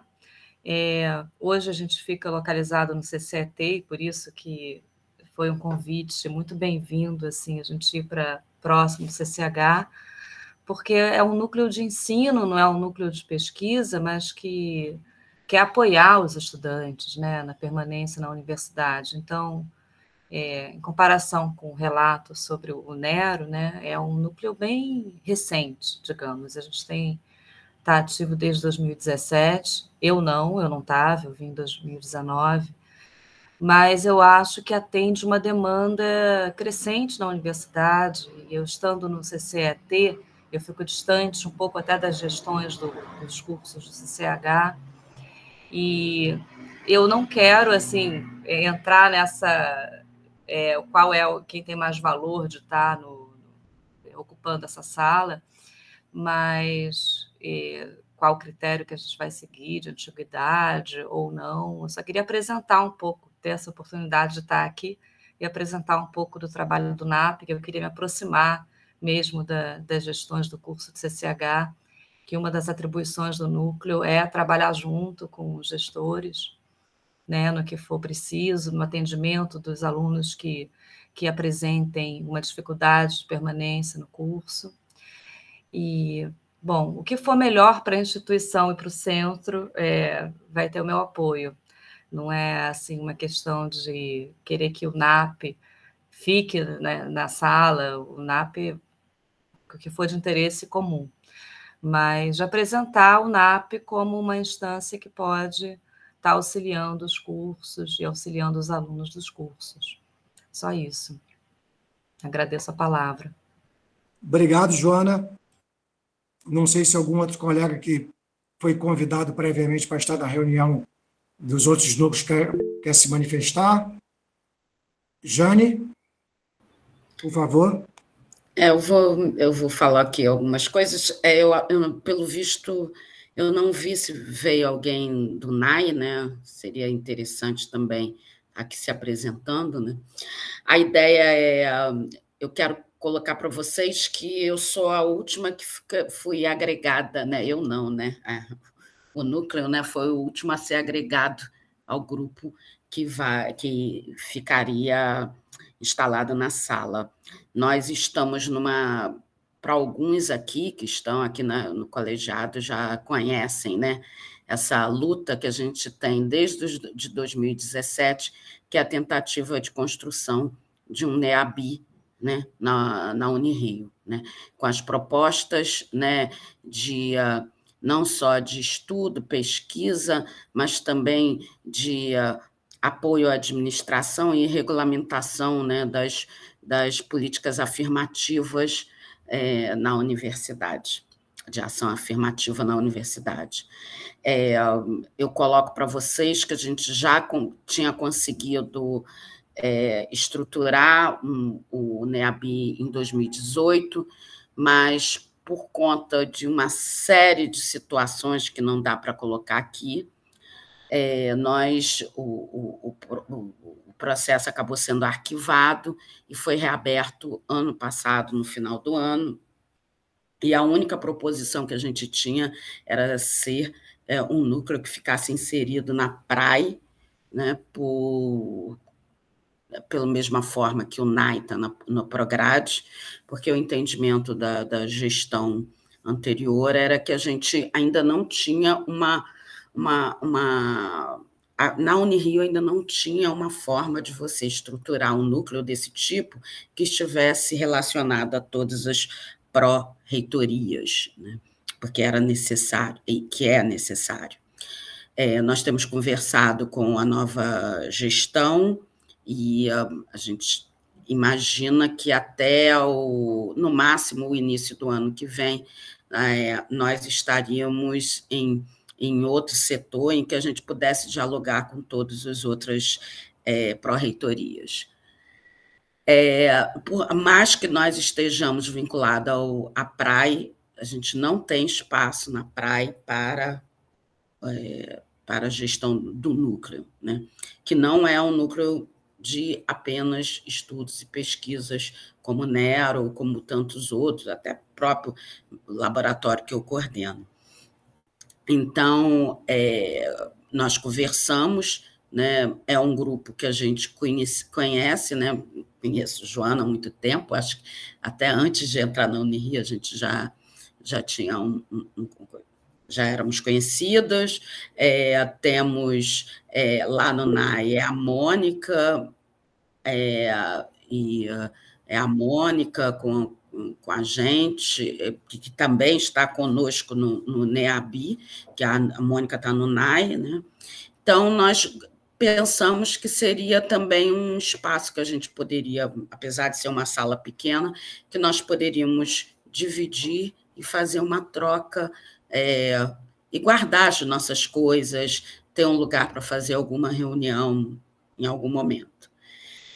É, hoje a gente fica localizado no C C E T, e por isso que foi um convite muito bem-vindo, assim, a gente ir para próximo do C C H, porque é um núcleo de ensino, não é um núcleo de pesquisa, mas que quer apoiar os estudantes, né, na permanência na universidade. Então, é, em comparação com o relato sobre o Nero, né, é um núcleo bem recente, digamos. A gente tem está ativo desde dois mil e dezessete. Eu não, eu não estava, eu vim em dois mil e dezenove. Mas eu acho que atende uma demanda crescente na universidade. E eu, estando no C C E T, eu fico distante um pouco até das gestões do, dos cursos do C C H. E eu não quero, assim, entrar nessa é, qual é o, quem tem mais valor de estar no, no, ocupando essa sala, mas é, qual o critério que a gente vai seguir, de antiguidade ou não. Eu só queria apresentar um pouco, ter essa oportunidade de estar aqui e apresentar um pouco do trabalho do N A P, que eu queria me aproximar mesmo da, das gestões do curso de C C H, que uma das atribuições do núcleo é trabalhar junto com os gestores, né, no que for preciso, no atendimento dos alunos que, que apresentem uma dificuldade de permanência no curso. E, bom, o que for melhor para a instituição e para o centro é, vai ter o meu apoio. Não é assim uma questão de querer que o N A P fique, né, na sala, o N A P, o que for de interesse comum, mas de apresentar o N A P como uma instância que pode estar auxiliando os cursos e auxiliando os alunos dos cursos. Só isso. Agradeço a palavra. Obrigado, Joana. Não sei se algum outro colega que foi convidado previamente para estar na reunião dos outros núcleos quer, quer se manifestar. Jane, por favor. É, eu, vou, eu vou falar aqui algumas coisas. É, eu, eu, pelo visto, eu não vi se veio alguém do N A I, né? Seria interessante também aqui se apresentando, né? A ideia é, eu quero colocar para vocês que eu sou a última que fica, fui agregada, né? Eu não, né? O núcleo, né, foi o último a ser agregado ao grupo que, vai, que ficaria instalado na sala. Nós estamos numa... Para alguns aqui que estão aqui na, no colegiado já conhecem, né, essa luta que a gente tem desde os, de dois mil e dezessete, que é a tentativa de construção de um NEABI, né, na, na Unirio, né, com as propostas, né, de, uh, não só de estudo, pesquisa, mas também de uh, apoio à administração e regulamentação, né, das, das políticas afirmativas é, na universidade, de ação afirmativa na universidade. É, eu coloco para vocês que a gente já com, tinha conseguido é, estruturar um, o NEABI em dois mil e dezoito, mas por conta de uma série de situações que não dá para colocar aqui, é, nós, o, o, o, o processo acabou sendo arquivado e foi reaberto ano passado, no final do ano, e a única proposição que a gente tinha era ser é, um núcleo que ficasse inserido na P R A I, né, por, pela mesma forma que o N A I está no Prograde, porque o entendimento da, da gestão anterior era que a gente ainda não tinha uma... uma, uma a, na Unirio ainda não tinha uma forma de você estruturar um núcleo desse tipo que estivesse relacionado a todas as pró-reitorias, né? Porque era necessário, e que é necessário. É, nós temos conversado com a nova gestão e uh, a gente imagina que até, o, no máximo, o início do ano que vem, é, nós estaríamos em, em outro setor em que a gente pudesse dialogar com todas as outras é, pró-reitorias. É, por mais que nós estejamos vinculados ao, à P R A I, a gente não tem espaço na P R A I para, é, para a gestão do núcleo, né? Que não é um núcleo de apenas estudos e pesquisas como o NERO, como tantos outros, até o próprio laboratório que eu coordeno. Então, é, nós conversamos, né? É um grupo que a gente conhece, conhece, né? Conheço Joana há muito tempo, acho que até antes de entrar na Unirio a gente já, já tinha um, um, um já éramos conhecidas, é, temos é, lá no N A I é a Mônica, é, e é a Mônica com, com a gente, que, que também está conosco no, no NEABI, que a, a Mônica está no N A I, né? Então, nós pensamos que seria também um espaço que a gente poderia, apesar de ser uma sala pequena, que nós poderíamos dividir e fazer uma troca é, e guardar as nossas coisas, ter um lugar para fazer alguma reunião em algum momento.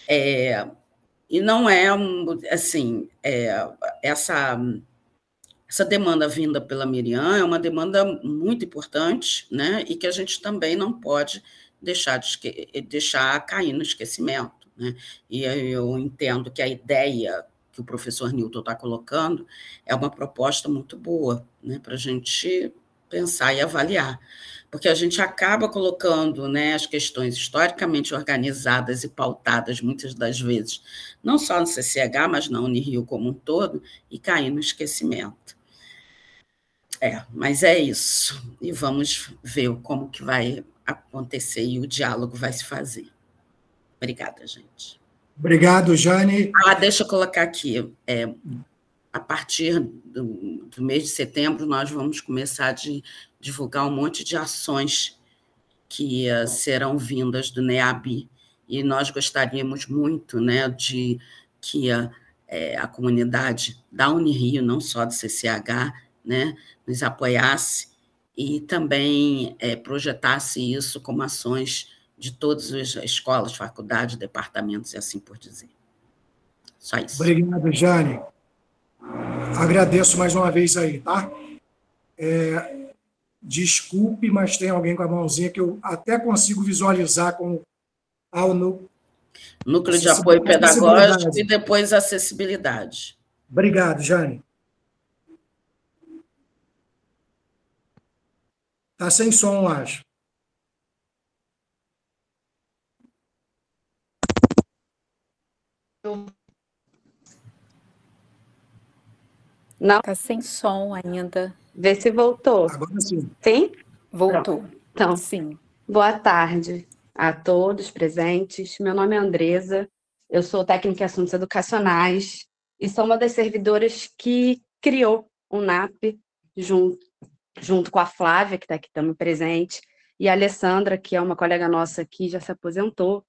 É, e não é, assim, é, essa, essa demanda vinda pela Miriam é uma demanda muito importante, né, e que a gente também não pode deixar, de, deixar cair no esquecimento, né? E eu entendo que a ideia que o professor Newton está colocando é uma proposta muito boa, né, para a gente pensar e avaliar, porque a gente acaba colocando, né, as questões historicamente organizadas e pautadas, muitas das vezes, não só no C C H, mas na Unirio como um todo, e cair no esquecimento. É, mas é isso, e vamos ver como que vai acontecer e o diálogo vai se fazer. Obrigada, gente. Obrigado, Jane. Ah, deixa eu colocar aqui, é, a partir do, do mês de setembro, nós vamos começar a de, divulgar um monte de ações que uh, serão vindas do NEAB, e nós gostaríamos muito, né, de que a, é, a comunidade da Unirio, não só do C C H, né, nos apoiasse e também é, projetasse isso como ações de todas as escolas, faculdades, departamentos e assim por dizer. Só isso. Obrigado, Jane. Agradeço mais uma vez aí, tá? É, desculpe, mas tem alguém com a mãozinha que eu até consigo visualizar com ao no... Núcleo de Apoio Pedagógico e depois acessibilidade. Obrigado, Jane. Está sem som, acho. Não. Está sem som ainda. Vê se voltou. Agora sim. Sim? Voltou. Pronto. Então, sim. Boa tarde a todos presentes. Meu nome é Andresa, eu sou técnica em assuntos educacionais e sou uma das servidoras que criou o N A P junto, junto com a Flávia, que está aqui também presente, e a Alessandra, que é uma colega nossa que já se aposentou,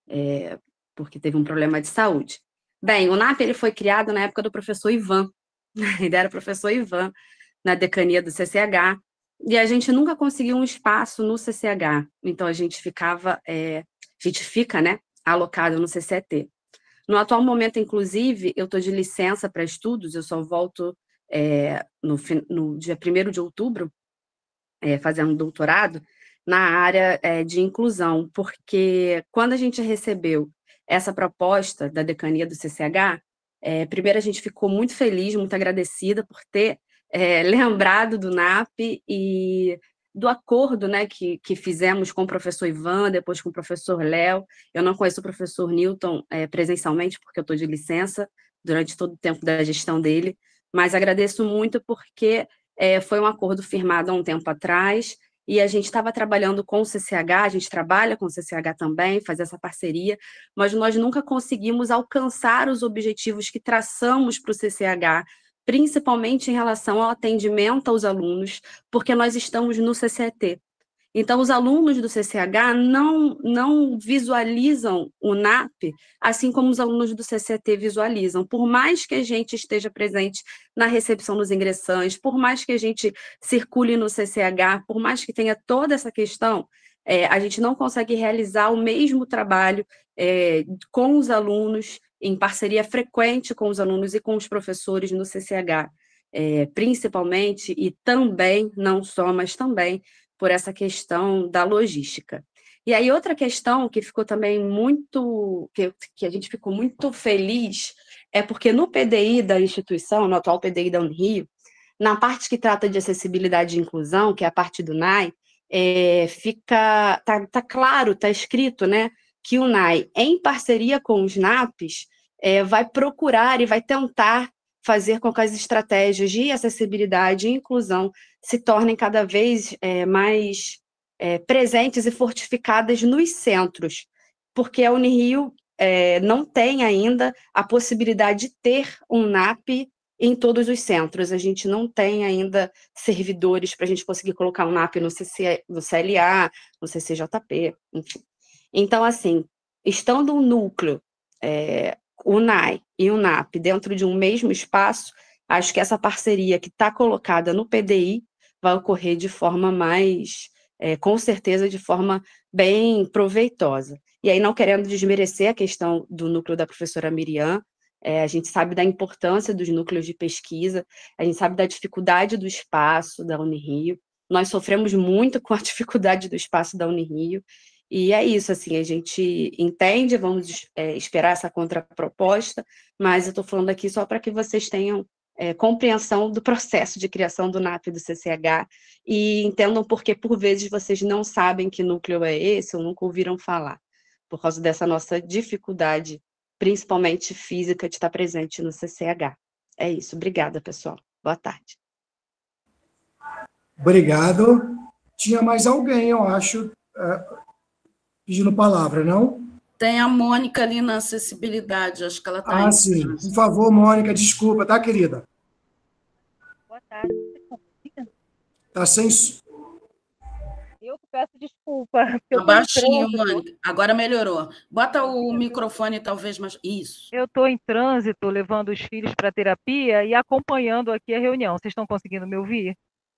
é, porque teve um problema de saúde. Bem, o N A P ele foi criado na época do professor Ivan, ele era o professor Ivan, na decania do C C H, e a gente nunca conseguiu um espaço no C C H, então a gente ficava, é, a gente fica, né, alocado no C C T. No atual momento, inclusive, eu estou de licença para estudos, eu só volto é, no, no dia primeiro de outubro, é, fazendo doutorado, na área é, de inclusão, porque quando a gente recebeu essa proposta da decania do C C H, é, primeiro a gente ficou muito feliz, muito agradecida por ter é, lembrado do N A P e do acordo, né, que, que fizemos com o professor Ivan, depois com o professor Léo. Eu não conheço o professor Newton é, presencialmente, porque eu estou de licença durante todo o tempo da gestão dele, mas agradeço muito porque é, foi um acordo firmado há um tempo atrás, e a gente estava trabalhando com o C C H, a gente trabalha com o C C H também, faz essa parceria, mas nós nunca conseguimos alcançar os objetivos que traçamos para o C C H, principalmente em relação ao atendimento aos alunos, porque nós estamos no C C T. Então, os alunos do C C H não, não visualizam o N A P, assim como os alunos do C C T visualizam. Por mais que a gente esteja presente na recepção dos ingressantes, por mais que a gente circule no C C H, por mais que tenha toda essa questão, é, a gente não consegue realizar o mesmo trabalho é, com os alunos, em parceria frequente com os alunos e com os professores no C C H, é, principalmente, e também, não só, mas também, por essa questão da logística. E aí outra questão que ficou também muito, que, que a gente ficou muito feliz, é porque no P D I da instituição, no atual P D I da Unirio, na parte que trata de acessibilidade e inclusão, que é a parte do N A I, é, fica, tá, tá claro, tá escrito, né, que o N A I, em parceria com os N A Ps, é, vai procurar e vai tentar fazer com que as estratégias de acessibilidade e inclusão se tornem cada vez é, mais é, presentes e fortificadas nos centros, porque a Unirio é, não tem ainda a possibilidade de ter um N A P em todos os centros. A gente não tem ainda servidores para a gente conseguir colocar um N A P no, C C, no C L A, no C C J P, enfim. Então, assim, estando um núcleo, é, o N A I e o N A P dentro de um mesmo espaço, acho que essa parceria que está colocada no P D I vai ocorrer de forma mais é, com certeza de forma bem proveitosa. E aí, não querendo desmerecer a questão do núcleo da professora Miriam, é, a gente sabe da importância dos núcleos de pesquisa, a gente sabe da dificuldade do espaço da Unirio, nós sofremos muito com a dificuldade do espaço da Unirio, e é isso, assim, a gente entende, vamos é, esperar essa contraproposta, mas eu estou falando aqui só para que vocês tenham é, compreensão do processo de criação do N A P e do C C H, e entendam porque, por vezes, vocês não sabem que núcleo é esse, ou nunca ouviram falar, por causa dessa nossa dificuldade, principalmente física, de estar presente no C C H. É isso, obrigada, pessoal. Boa tarde. Obrigado. Tinha mais alguém, eu acho, uh, pedindo palavra, não? Tem a Mônica ali na acessibilidade, acho que ela está... Ah, sim. Por favor, Mônica, desculpa, tá, querida? Boa tarde. Está sem... Eu peço desculpa. Tá baixinho, Mônica. Agora melhorou. Bota o microfone, talvez, mais... Isso. Eu estou em trânsito, levando os filhos para terapia e acompanhando aqui a reunião. Vocês estão conseguindo me ouvir?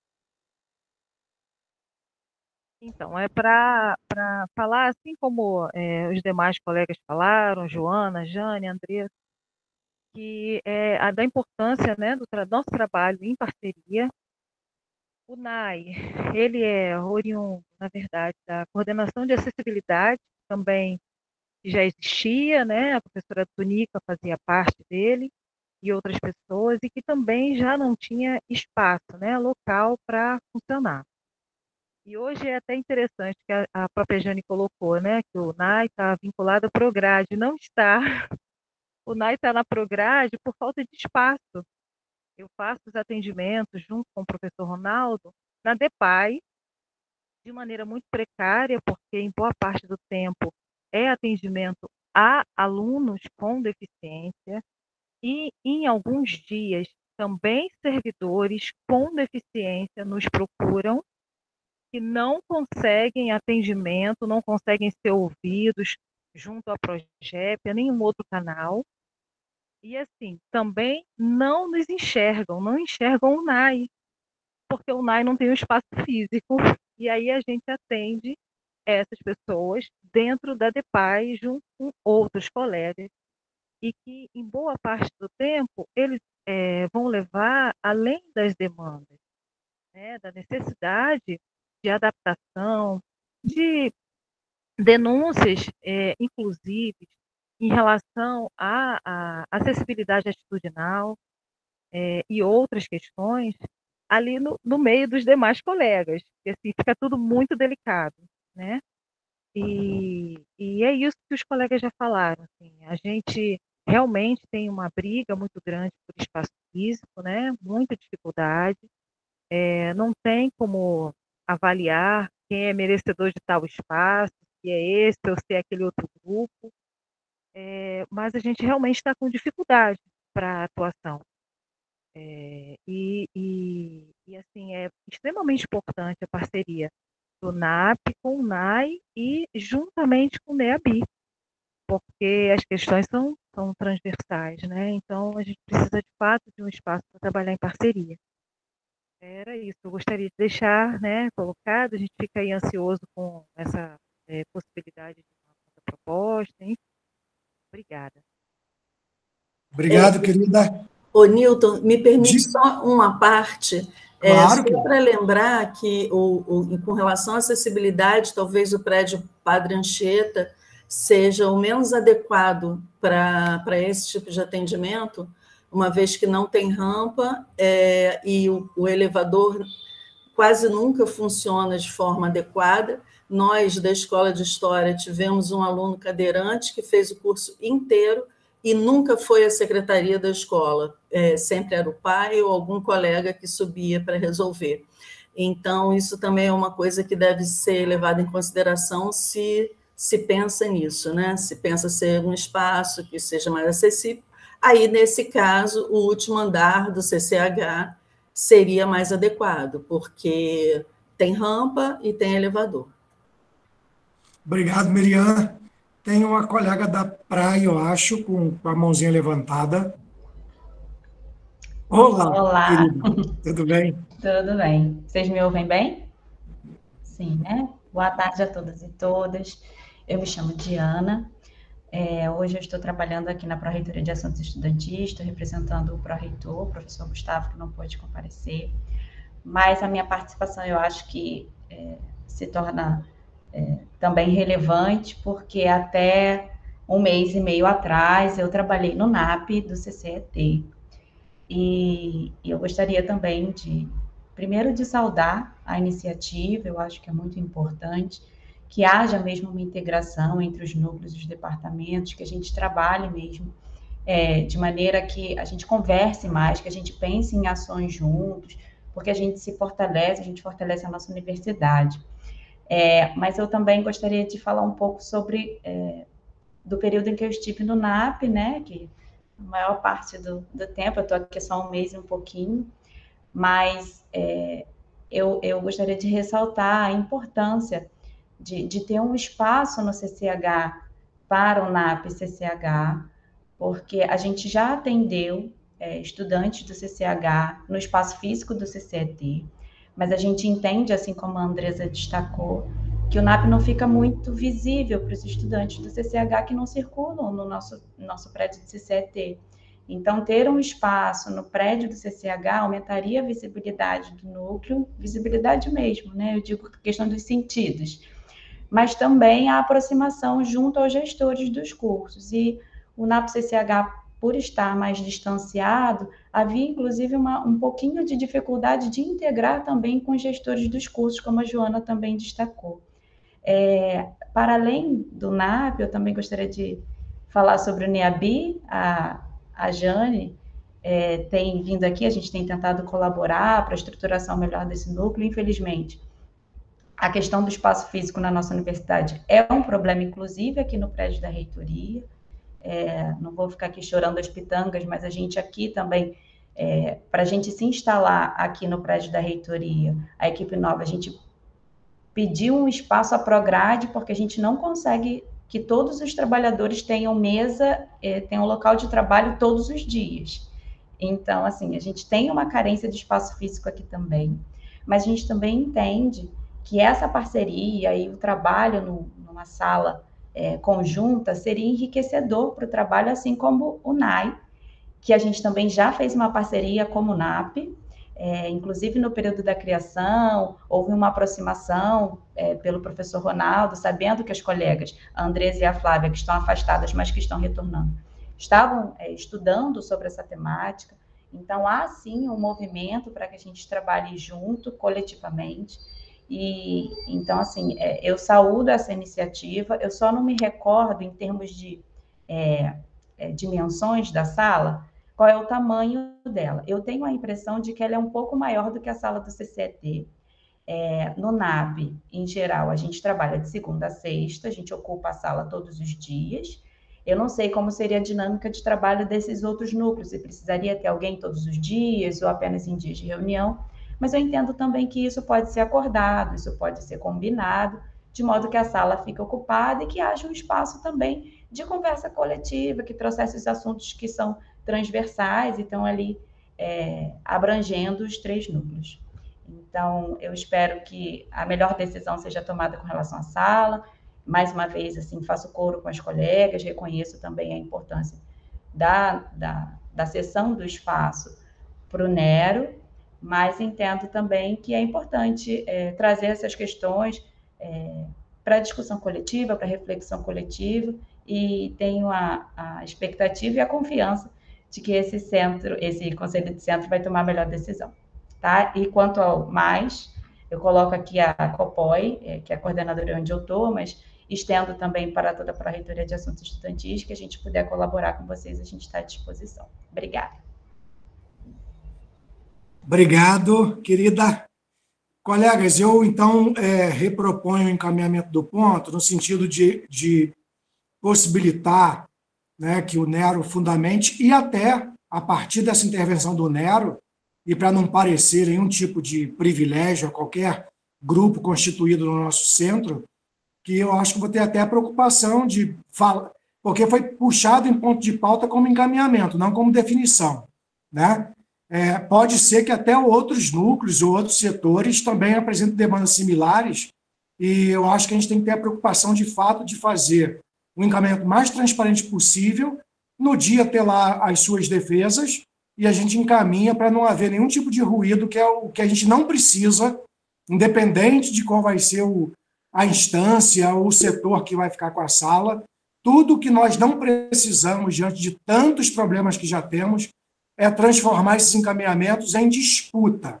Então, é para falar, assim como é, os demais colegas falaram, Joana, Jane, Andressa, que é a da importância, né, do tra nosso trabalho em parceria. O N A I, ele é oriundo, na verdade, da coordenação de acessibilidade, também já existia, né, a professora Tunica fazia parte dele, e outras pessoas, e que também já não tinha espaço, né, local para funcionar. E hoje é até interessante que a, a própria Jane colocou, né, que o N A I está vinculado à Prograde. Não está. O N A I está na Prograde por falta de espaço. Eu faço os atendimentos junto com o professor Ronaldo na DEPAI, de maneira muito precária, porque em boa parte do tempo é atendimento a alunos com deficiência e em alguns dias também servidores com deficiência nos procuram que não conseguem atendimento, não conseguem ser ouvidos junto à Progépia, nenhum outro canal. E, assim, também não nos enxergam, não enxergam o N A I, porque o N A I não tem um espaço físico. E aí a gente atende essas pessoas dentro da DEPAI, junto com outros colegas, e que, em boa parte do tempo, eles é, vão levar além das demandas, né, da necessidade de adaptação, de denúncias, é, inclusive, em relação à, à acessibilidade atitudinal é, e outras questões, ali no, no meio dos demais colegas, porque assim, fica tudo muito delicado, né? E, e é isso que os colegas já falaram, assim, a gente realmente tem uma briga muito grande por espaço físico, né? Muita dificuldade, é, não tem como avaliar quem é merecedor de tal espaço, se é esse ou se é aquele outro grupo, é, mas a gente realmente está com dificuldade para a atuação. É, e, e, e, assim, é extremamente importante a parceria do N A P com o N A I e juntamente com o NEABI, porque as questões são, são transversais, né? Então, a gente precisa, de fato, de um espaço para trabalhar em parceria. Era isso, eu gostaria de deixar, né, colocado, a gente fica aí ansioso com essa é, possibilidade de uma proposta, enfim. Obrigada. Obrigado, é, querida. Ô, Newton, me permite De... só uma parte, claro, é, só para lembrar que, o, o, com relação à acessibilidade, talvez o prédio Padre Anchieta seja o menos adequado para esse tipo de atendimento, uma vez que não tem rampa é, e o, o elevador quase nunca funciona de forma adequada. Nós, da Escola de História, tivemos um aluno cadeirante que fez o curso inteiro e nunca foi à secretaria da escola. É, sempre era o pai ou algum colega que subia para resolver. Então, isso também é uma coisa que deve ser levada em consideração se se pensa nisso, né? Se pensa ser um espaço que seja mais acessível. Aí, nesse caso, o último andar do C C H seria mais adequado, porque tem rampa e tem elevador. Obrigado, Miriam. Tem uma colega da praia, eu acho, com a mãozinha levantada. Olá, Olá. querida. Tudo bem? Tudo bem. Vocês me ouvem bem? sim, né? Boa tarde a todas e todas. Eu me chamo Diana. É, hoje eu estou trabalhando aqui na Pró-Reitoria de Assuntos Estudantis, estou representando o pró-reitor, o professor Gustavo, que não pôde comparecer. Mas a minha participação, eu acho que é, se torna é, também relevante, porque até um mês e meio atrás eu trabalhei no N A P do C C E T. E, e eu gostaria também de, primeiro, de saudar a iniciativa, eu acho que é muito importante que haja mesmo uma integração entre os núcleos e os departamentos, que a gente trabalhe mesmo é, de maneira que a gente converse mais, que a gente pense em ações juntos, porque a gente se fortalece, a gente fortalece a nossa universidade. É, mas eu também gostaria de falar um pouco sobre é, do período em que eu estive no N A P, né, que a maior parte do, do tempo, eu estou aqui só um mês e um pouquinho, mas é, eu, eu gostaria de ressaltar a importância de, de ter um espaço no C C H para o N A P C C H, porque a gente já atendeu é, estudantes do C C H no espaço físico do C C E T, mas a gente entende, assim como a Andresa destacou, que o N A P não fica muito visível para os estudantes do C C H que não circulam no nosso, nosso prédio do C C E T. Então, ter um espaço no prédio do C C H aumentaria a visibilidade do núcleo, visibilidade mesmo, né? Eu digo questão dos sentidos, mas também a aproximação junto aos gestores dos cursos. E o N A P C C H, por estar mais distanciado, havia, inclusive, uma, um pouquinho de dificuldade de integrar também com os gestores dos cursos, como a Joana também destacou. É, para além do N A P, eu também gostaria de falar sobre o NEABI. A, a Jane é, tem vindo aqui, a gente tem tentado colaborar para a estruturação melhor desse núcleo. Infelizmente, a questão do espaço físico na nossa universidade é um problema, inclusive, aqui no prédio da reitoria. É, não vou ficar aqui chorando as pitangas, mas a gente aqui também, é, para a gente se instalar aqui no prédio da reitoria, a equipe nova, a gente pediu um espaço à Prograde, porque a gente não consegue que todos os trabalhadores tenham mesa, é, tenham local de trabalho todos os dias. Então, assim, a gente tem uma carência de espaço físico aqui também, mas a gente também entende que essa parceria e o trabalho no, numa sala é, conjunta seria enriquecedor para o trabalho, assim como o N A I, que a gente também já fez uma parceria como o N A P, é, inclusive no período da criação, houve uma aproximação é, pelo professor Ronaldo, sabendo que as colegas, a Andresa e a Flávia, que estão afastadas, mas que estão retornando, estavam é, estudando sobre essa temática. Então, há sim um movimento para que a gente trabalhe junto, coletivamente. E, então, assim, é, eu saúdo essa iniciativa, eu só não me recordo, em termos de é, é, dimensões da sala, qual é o tamanho dela. Eu tenho a impressão de que ela é um pouco maior do que a sala do C C E T. É, no N A P, em geral, a gente trabalha de segunda a sexta, a gente ocupa a sala todos os dias. Eu não sei como seria a dinâmica de trabalho desses outros núcleos, se precisaria ter alguém todos os dias ou apenas em dias de reunião, mas eu entendo também que isso pode ser acordado, isso pode ser combinado, de modo que a sala fique ocupada e que haja um espaço também de conversa coletiva, que trouxesse os assuntos que são transversais e estão ali é, abrangendo os três núcleos. Então, eu espero que a melhor decisão seja tomada com relação à sala. Mais uma vez, assim, faço coro com as colegas, reconheço também a importância da, da, da cessão do espaço para o Nero, mas entendo também que é importante é, trazer essas questões é, para a discussão coletiva, para a reflexão coletiva, e tenho a, a expectativa e a confiança de que esse centro, esse conselho de centro vai tomar a melhor decisão, tá? E quanto ao mais, eu coloco aqui a Copoi, é, que é a coordenadora onde eu estou, mas estendo também para toda a Pró-Reitoria de Assuntos Estudantis, que a gente puder colaborar com vocês, a gente está à disposição. Obrigada. Obrigado, querida. Colegas, eu, então, é, reproponho o encaminhamento do ponto, no sentido de, de possibilitar, né, que o Nero fundamente, e até a partir dessa intervenção do Nero, e para não parecer nenhum tipo de privilégio a qualquer grupo constituído no nosso centro, que eu acho que vou ter até a preocupação de falar, porque foi puxado em ponto de pauta como encaminhamento, não como definição, né? É, pode ser que até outros núcleos ou outros setores também apresentem demandas similares e eu acho que a gente tem que ter a preocupação, de fato, de fazer o encaminhamento mais transparente possível, no dia ter lá as suas defesas, e a gente encaminha para não haver nenhum tipo de ruído, que é o que a gente não precisa, independente de qual vai ser o, a instância ou o setor que vai ficar com a sala. Tudo que nós não precisamos, diante de tantos problemas que já temos, é transformar esses encaminhamentos em disputa.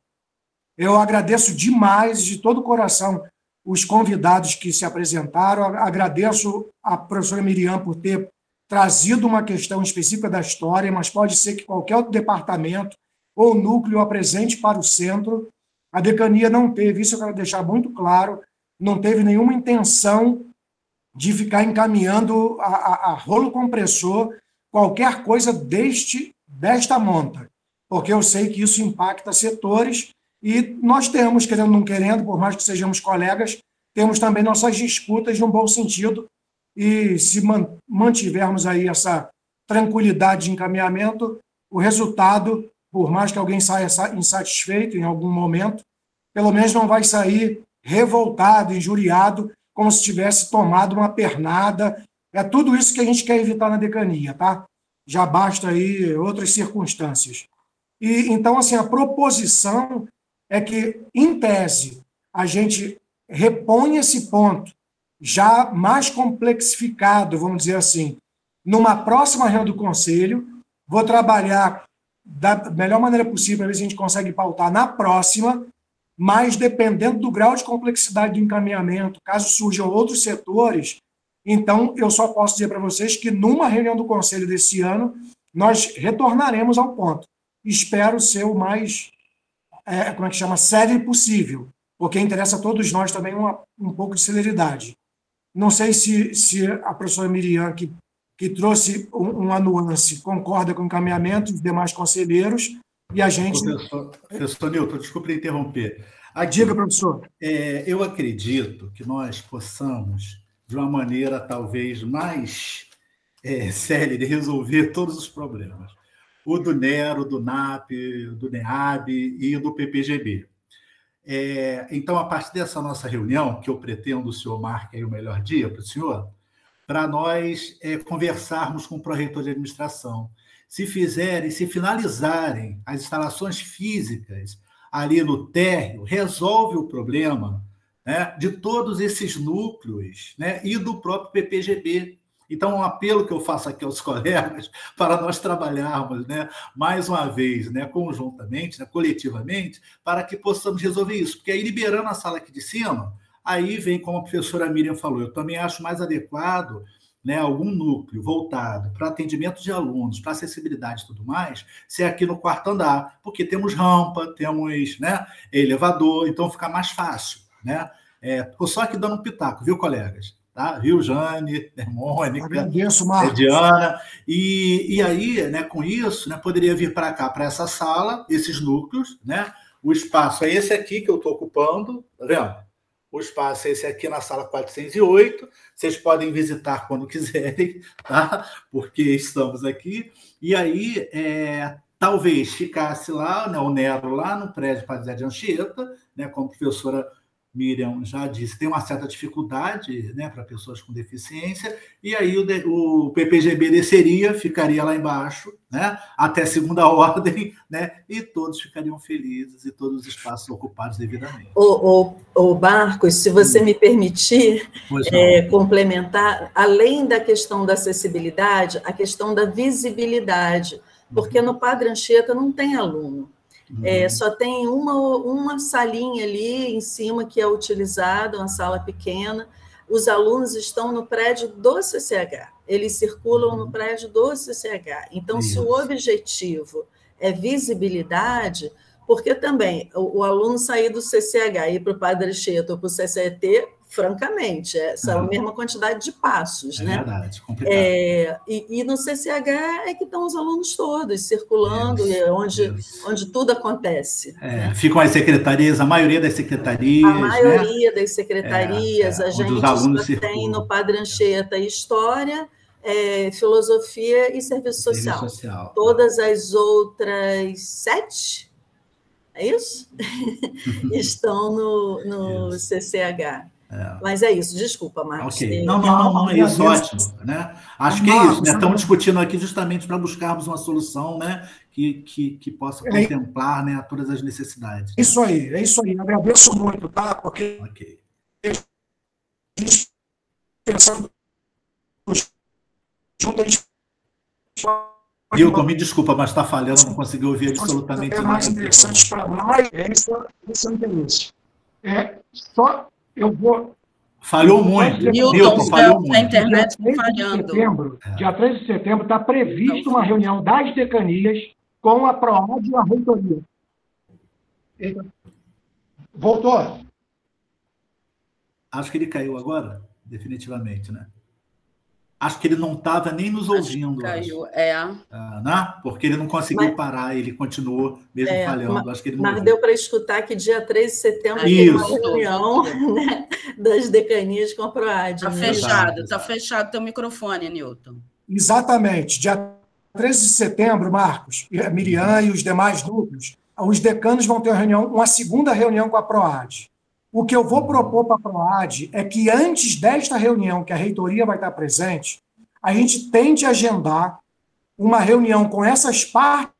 Eu agradeço demais, de todo o coração, os convidados que se apresentaram. Agradeço a professora Miriam por ter trazido uma questão específica da história, mas pode ser que qualquer outro departamento ou núcleo apresente para o centro. A decania não teve, isso eu quero deixar muito claro, não teve nenhuma intenção de ficar encaminhando a, a, a rolo compressor qualquer coisa deste, desta monta, porque eu sei que isso impacta setores, e nós temos, querendo ou não querendo, por mais que sejamos colegas, temos também nossas disputas no bom sentido, e se mantivermos aí essa tranquilidade de encaminhamento, o resultado, por mais que alguém saia insatisfeito em algum momento, pelo menos não vai sair revoltado, injuriado, como se tivesse tomado uma pernada. É tudo isso que a gente quer evitar na decania, tá? Já basta aí outras circunstâncias. E então, assim, a proposição é que, em tese, a gente reponha esse ponto já mais complexificado, vamos dizer assim, numa próxima reunião do Conselho. Vou trabalhar da melhor maneira possível para ver se a gente consegue pautar na próxima, mas dependendo do grau de complexidade do encaminhamento, caso surjam outros setores, então eu só posso dizer para vocês que numa reunião do Conselho desse ano, nós retornaremos ao ponto. Espero ser o mais, é, como é que chama, sério possível, porque interessa a todos nós também uma, um pouco de celeridade. Não sei se, se a professora Miriam, que, que trouxe um, uma nuance, concorda com o encaminhamento dos demais conselheiros, e a gente... Professor, professor Newton, desculpe interromper. Aqui, Diga, professor. É, eu acredito que nós possamos, de uma maneira talvez mais é, séria, de resolver todos os problemas. O do NERO, do NAP, do NEAB e do P P G B. É, então, a partir dessa nossa reunião, que eu pretendo o senhor marque aí o melhor dia para o senhor, para nós é, conversarmos com o pró-reitor de administração. Se fizerem, se finalizarem as instalações físicas ali no térreo, resolve o problema, né, de todos esses núcleos, né, e do próprio P P G B. Então, um apelo que eu faço aqui aos colegas para nós trabalharmos, né, mais uma vez, né, conjuntamente, né, coletivamente, para que possamos resolver isso. Porque aí, liberando a sala aqui de cima, aí vem, como a professora Miriam falou, eu também acho mais adequado, né, algum núcleo voltado para atendimento de alunos, para acessibilidade e tudo mais, ser aqui no quarto andar, porque temos rampa, temos, né, elevador, então fica mais fácil. Né? É, estou só aqui dando um pitaco, viu, colegas? Tá? Viu, Jane, Mônica, Agradeço, Marcos. Diana, e, e aí, né, com isso, né, poderia vir para cá, para essa sala, esses núcleos, né? O espaço é esse aqui que eu estou ocupando, tá vendo? O espaço é esse aqui na sala quatrocentos e oito, vocês podem visitar quando quiserem, tá? Porque estamos aqui, e aí, é, talvez ficasse lá, né, o NERO lá no prédio Padre Zé de Anchieta, né, como a professora Miriam já disse, tem uma certa dificuldade, né, para pessoas com deficiência, e aí o, o P P G B desceria, ficaria lá embaixo, né, até segunda ordem, né, e todos ficariam felizes e todos os espaços ocupados devidamente. O, o, o Marcos, se você Sim. me permitir é, complementar, além da questão da acessibilidade, a questão da visibilidade, porque uhum. no Padre Anchieta não tem aluno. É, só tem uma, uma salinha ali em cima que é utilizada, uma sala pequena. Os alunos estão no prédio do C C H, eles circulam no prédio do C C H. Então, Isso. se o objetivo é visibilidade, porque também o, o aluno sair do C C H e ir para o Padre Anchieta ou para o C C T, francamente, é só a mesma quantidade de passos. É né? verdade, complicado. É, e, e no C C H é que estão os alunos todos circulando, isso, é onde, onde tudo acontece. É, né? Ficam as secretarias, a maioria das secretarias. A maioria né? das secretarias, é, é, a gente só circulam. Tem no Padre Anchieta História, é, Filosofia e Serviço Social. Serviço social. Todas as outras sete, é isso? Estão no, no C C H. É. Mas é isso, desculpa, Marcos. Ok. Não, não, não, não é isso, ótimo. Né? Acho que é isso, né? Estamos discutindo aqui justamente para buscarmos uma solução, né, que, que, que possa contemplar, né, todas as necessidades. É isso aí, é isso aí. Eu agradeço muito, tá? Porque okay. a gente pensando junto, a gente Hilton, me desculpa, mas está falhando, não consegui ouvir absolutamente nada. É mais interessante para nós, é esse o interesse. É, só eu vou... Falhou muito. Hilton, falhou muito. A internet está falhando. Setembro, é. Dia três de setembro está prevista uma reunião das decanias com a PROAD e a reitoria. Voltou? Acho que ele caiu agora, definitivamente, né? Acho que ele não estava nem nos ouvindo. Caiu, é. Ah, né? Porque ele não conseguiu mas, parar, ele continuou mesmo é, falhando. Mas, acho que ele não mas ouviu. Deu para escutar que dia três de setembro tem uma reunião, né, das decanias com a PROAD. Está né? fechado, está fechado teu microfone, Newton. Exatamente. Dia treze de setembro, Marcos, a Miriam e os demais núcleos, os decanos vão ter uma, reunião, uma segunda reunião com a PROAD. O que eu vou propor para a PROAD é que antes desta reunião, que a reitoria vai estar presente, a gente tente agendar uma reunião com essas partes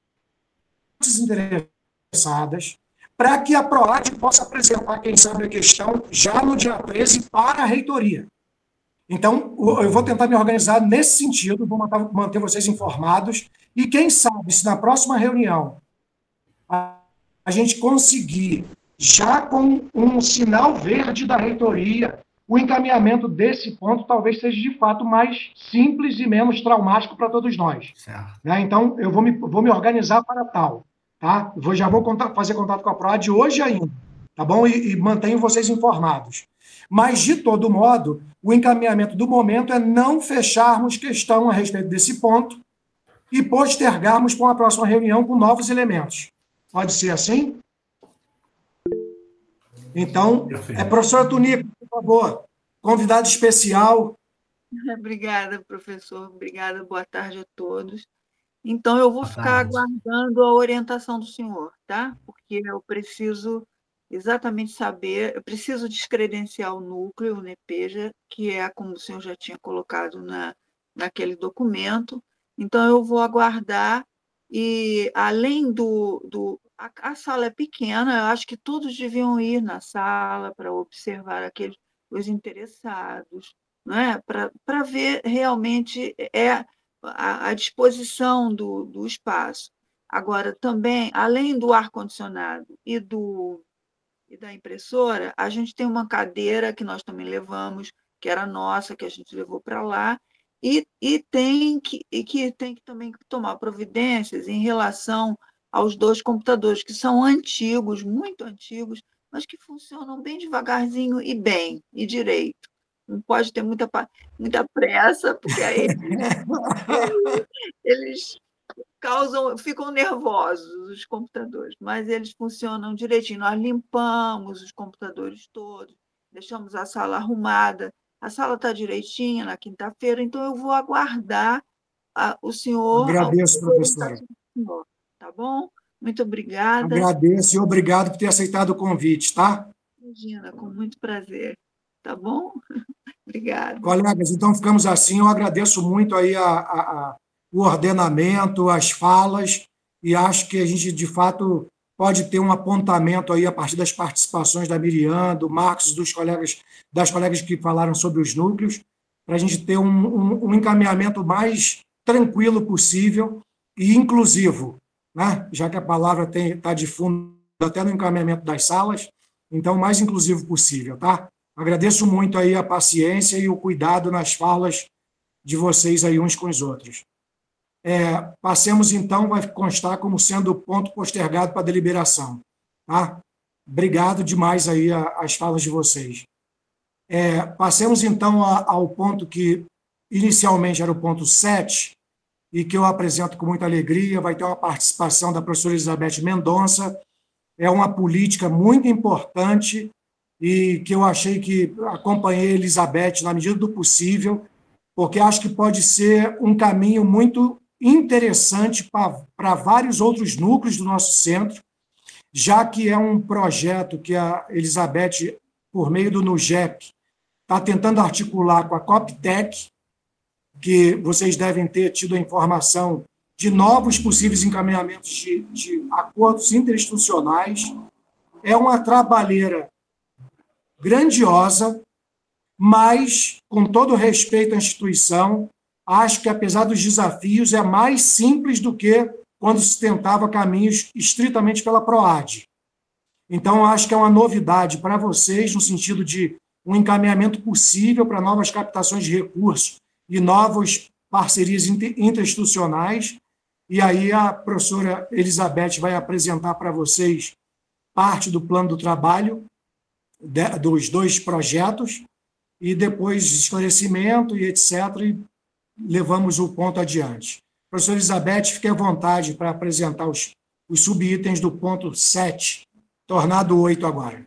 interessadas para que a PROAD possa apresentar, quem sabe, a questão já no dia treze para a reitoria. Então, eu vou tentar me organizar nesse sentido, vou manter vocês informados, e quem sabe, se na próxima reunião a, a gente conseguir, já com um sinal verde da reitoria, o encaminhamento desse ponto talvez seja, de fato, mais simples e menos traumático para todos nós. Né? Então, eu vou me, vou me organizar para tal. Tá? Vou, já vou contar, fazer contato com a PROAD hoje ainda, tá bom? E, e mantenho vocês informados. Mas, de todo modo, o encaminhamento do momento é não fecharmos questão a respeito desse ponto e postergarmos para uma próxima reunião com novos elementos. Pode ser assim? Então, é, professora Tunico, por favor, convidado especial. Obrigada, professor. Obrigada, boa tarde a todos. Então, eu vou boa ficar tarde. aguardando a orientação do senhor, tá? Porque eu preciso exatamente saber, eu preciso descredenciar o núcleo, o NEPEJA, que é como o senhor já tinha colocado na, naquele documento. Então, eu vou aguardar e, além do... do a, a sala é pequena, eu acho que todos deviam ir na sala para observar aqueles, os interessados, né? Para ver realmente é a, a disposição do, do espaço. Agora, também, além do ar-condicionado e do e da impressora, a gente tem uma cadeira que nós também levamos, que era nossa, que a gente levou para lá, e, e, tem que, e que tem que também tomar providências em relação aos dois computadores, que são antigos, muito antigos, mas que funcionam bem devagarzinho e bem, e direito. Não pode ter muita, muita pressa, porque aí eles causam, ficam nervosos, os computadores, mas eles funcionam direitinho. Nós limpamos os computadores todos, deixamos a sala arrumada, a sala está direitinha na quinta-feira, então eu vou aguardar a, o senhor... Agradeço, professora. Senhor, tá bom? Muito obrigada. Agradeço e obrigado por ter aceitado o convite, tá? Imagina, com muito prazer. Tá bom? Obrigada. Colegas, então ficamos assim. Eu agradeço muito aí a, a, a, o ordenamento, as falas, e acho que a gente, de fato, pode ter um apontamento aí a partir das participações da Miriam, do Marcos, dos colegas, das colegas que falaram sobre os núcleos, para a gente ter um, um, um encaminhamento mais tranquilo possível e inclusivo, né? Já que a palavra está de fundo até no encaminhamento das salas, então, o mais inclusivo possível, tá? Agradeço muito aí a paciência e o cuidado nas falas de vocês aí uns com os outros. É, passemos, então, vai constar como sendo o ponto postergado para a deliberação, tá? Obrigado demais aí a, as falas de vocês. É, passemos, então, a, ao ponto que inicialmente era o ponto sete, e que eu apresento com muita alegria, vai ter uma participação da professora Elizabeth Mendonça. É uma política muito importante e que eu achei que acompanhei a Elizabeth na medida do possível, porque acho que pode ser um caminho muito interessante para vários outros núcleos do nosso centro, já que é um projeto que a Elizabeth por meio do NUGEP, está tentando articular com a Coptec, que vocês devem ter tido a informação de novos possíveis encaminhamentos de, de acordos interinstitucionais. É uma trabalheira grandiosa, mas, com todo respeito à instituição, acho que, apesar dos desafios, é mais simples do que quando se tentava caminhos estritamente pela PROAD. Então, acho que é uma novidade para vocês, no sentido de um encaminhamento possível para novas captações de recursos e novas parcerias interinstitucionais. E aí a professora Elizabeth vai apresentar para vocês parte do plano do trabalho de, dos dois projetos, e depois esclarecimento e etcétera, e levamos o ponto adiante. Professora Elizabeth, fique à vontade para apresentar os, os subitens do ponto sete, tornado oito agora.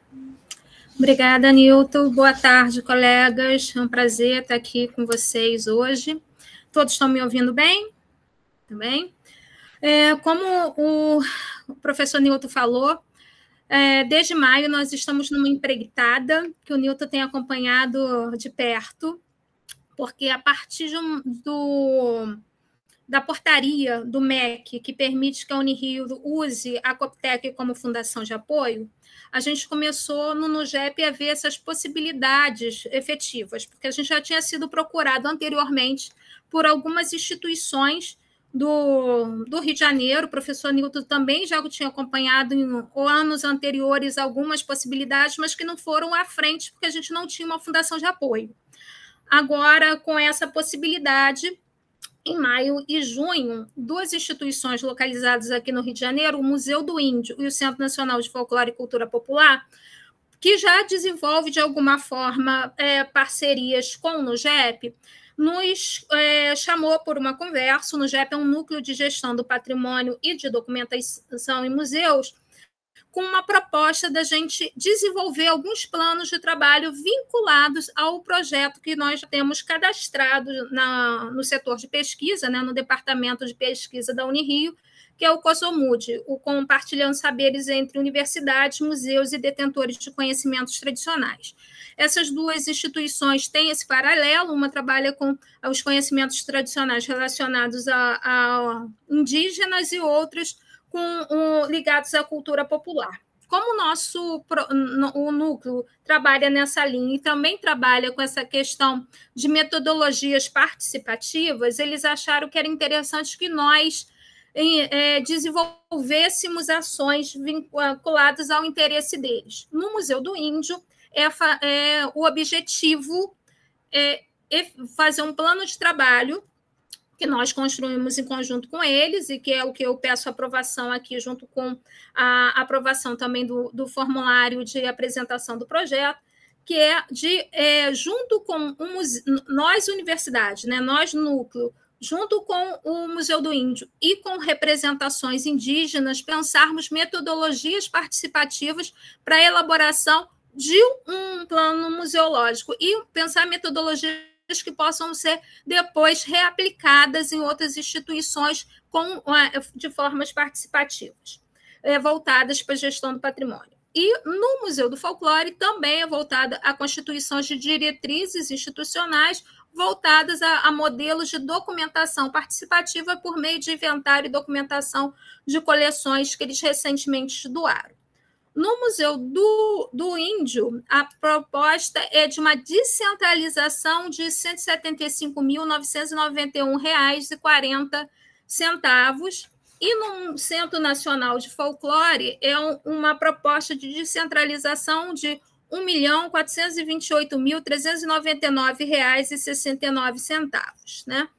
Obrigada, Nilton. Boa tarde, colegas. É um prazer estar aqui com vocês hoje. Todos estão me ouvindo bem? Também. É, como o professor Nilton falou, é, desde maio nós estamos numa empreitada que o Nilton tem acompanhado de perto, porque a partir de um, do, da portaria do M E C, que permite que a Unirio use a Coptec como fundação de apoio, a gente começou no NUGEP a ver essas possibilidades efetivas, porque a gente já tinha sido procurado anteriormente por algumas instituições do, do Rio de Janeiro. O professor Nilton também já tinha acompanhado em anos anteriores algumas possibilidades, mas que não foram à frente, porque a gente não tinha uma fundação de apoio. Agora, com essa possibilidade, em maio e junho, duas instituições localizadas aqui no Rio de Janeiro, o Museu do Índio e o Centro Nacional de Folclore e Cultura Popular, que já desenvolve, de alguma forma, é, parcerias com o NUGEP, nos é, chamou por uma conversa. O NUGEP é um núcleo de gestão do patrimônio e de documentação em museus, com uma proposta da gente desenvolver alguns planos de trabalho vinculados ao projeto que nós temos cadastrado na, no setor de pesquisa, né, no departamento de pesquisa da Unirio, que é o COSOMUD, o Compartilhando Saberes entre Universidades, Museus e Detentores de Conhecimentos Tradicionais. Essas duas instituições têm esse paralelo, uma trabalha com os conhecimentos tradicionais relacionados a, a indígenas e outras com um, ligados à cultura popular. Como o nosso o núcleo trabalha nessa linha e também trabalha com essa questão de metodologias participativas, eles acharam que era interessante que nós é, desenvolvêssemos ações vinculadas ao interesse deles. No Museu do Índio, é, é, o objetivo é, é fazer um plano de trabalho que nós construímos em conjunto com eles, e que é o que eu peço aprovação aqui, junto com a aprovação também do, do formulário de apresentação do projeto, que é de, é, junto com um muse... nós, universidade, né, nós, núcleo, junto com o Museu do Índio e com representações indígenas, pensarmos metodologias participativas para a elaboração de um plano museológico e pensar metodologias que possam ser depois reaplicadas em outras instituições com, de formas participativas, voltadas para a gestão do patrimônio. E no Museu do Folclore também é voltada a constituições de diretrizes institucionais voltadas a, a modelos de documentação participativa por meio de inventário e documentação de coleções que eles recentemente doaram. No Museu do, do Índio, a proposta é de uma descentralização de cento e setenta e cinco mil, novecentos e noventa e um reais e quarenta centavos, e no Centro Nacional de Folclore é uma proposta de descentralização de um milhão, quatrocentos e vinte e oito mil, trezentos e noventa e nove reais e sessenta e nove centavos, né?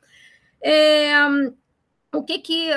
É, o que que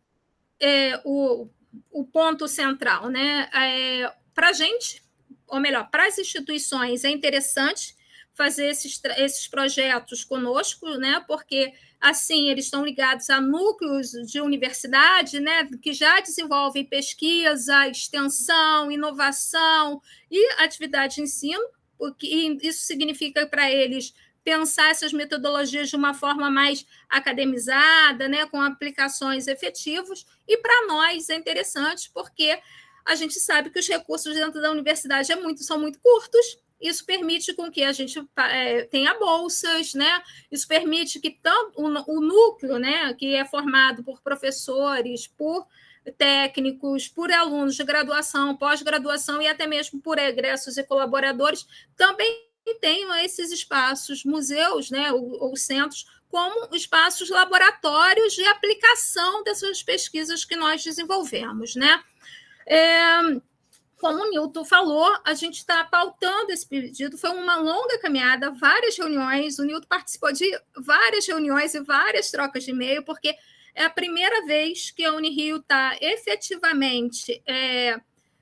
é o o ponto central, né? É, para a gente, ou melhor, para as instituições, é interessante fazer esses, esses projetos conosco, né? Porque assim eles estão ligados a núcleos de universidade, né? Que já desenvolvem pesquisa, extensão, inovação e atividade de ensino, porque isso significa para eles pensar essas metodologias de uma forma mais academizada, né, com aplicações efetivas, e para nós é interessante porque a gente sabe que os recursos dentro da universidade é muito, são muito curtos. Isso permite com que a gente é, tenha bolsas, né? Isso permite que tanto o, o núcleo, né, que é formado por professores, por técnicos, por alunos de graduação, pós-graduação e até mesmo por egressos e colaboradores, também tenham esses espaços, museus, né, ou, ou centros, como espaços laboratórios de aplicação dessas pesquisas que nós desenvolvemos, né? É, como o Nilton falou, a gente está pautando esse pedido, foi uma longa caminhada, várias reuniões, o Nilton participou de várias reuniões e várias trocas de e-mail, porque é a primeira vez que a Unirio está efetivamente é,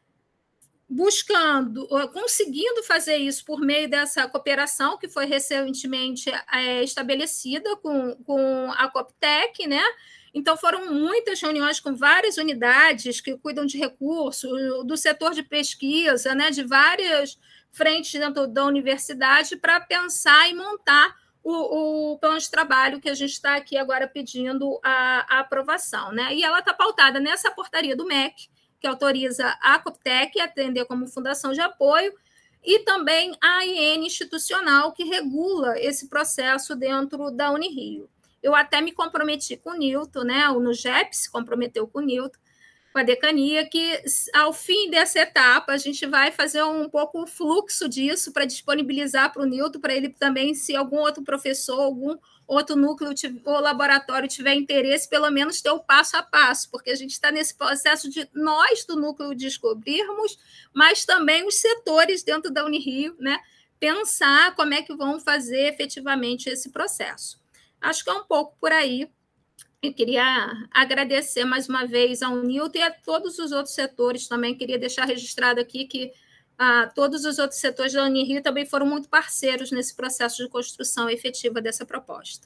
buscando, conseguindo fazer isso por meio dessa cooperação que foi recentemente é, estabelecida com, com a Coptec, né? Então, foram muitas reuniões com várias unidades que cuidam de recursos, do setor de pesquisa, né, de várias frentes dentro da universidade, para pensar e montar o, o plano de trabalho que a gente está aqui agora pedindo a, a aprovação, né? E ela está pautada nessa portaria do M E C, que autoriza a Coptec a atender como fundação de apoio, e também a A I N institucional, que regula esse processo dentro da Unirio. Eu até me comprometi com o Nilton, né? O NUGEP se comprometeu com o Nilton, com a decania, que ao fim dessa etapa a gente vai fazer um pouco o fluxo disso para disponibilizar para o Nilton, para ele também, se algum outro professor, algum outro núcleo ou laboratório tiver interesse, pelo menos ter o passo a passo, porque a gente está nesse processo de nós do núcleo descobrirmos, mas também os setores dentro da Unirio, né? Pensar como é que vão fazer efetivamente esse processo. Acho que é um pouco por aí. Eu queria agradecer mais uma vez ao Nilton e a todos os outros setores também. Queria deixar registrado aqui que ah, todos os outros setores da Unirio também foram muito parceiros nesse processo de construção efetiva dessa proposta.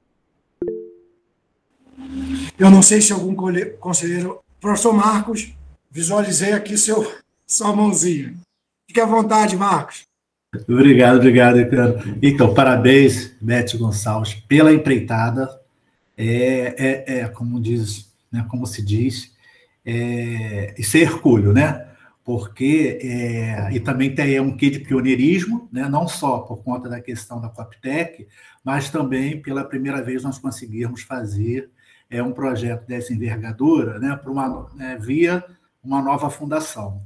Eu não sei se algum conselheiro... Professor Marcos, visualizei aqui seu, sua mãozinha. Fique à vontade, Marcos. Obrigado, obrigado, Ricardo. Então, parabéns, Beth Gonçalves, pela empreitada. É, é, é como diz, né, como se diz, é, isso é hercúleo, né? Porque, é, e também tem um quê de pioneirismo, né? Não só por conta da questão da Coptec, mas também pela primeira vez nós conseguirmos fazer é, um projeto dessa envergadura, né, para uma, né, via uma nova fundação.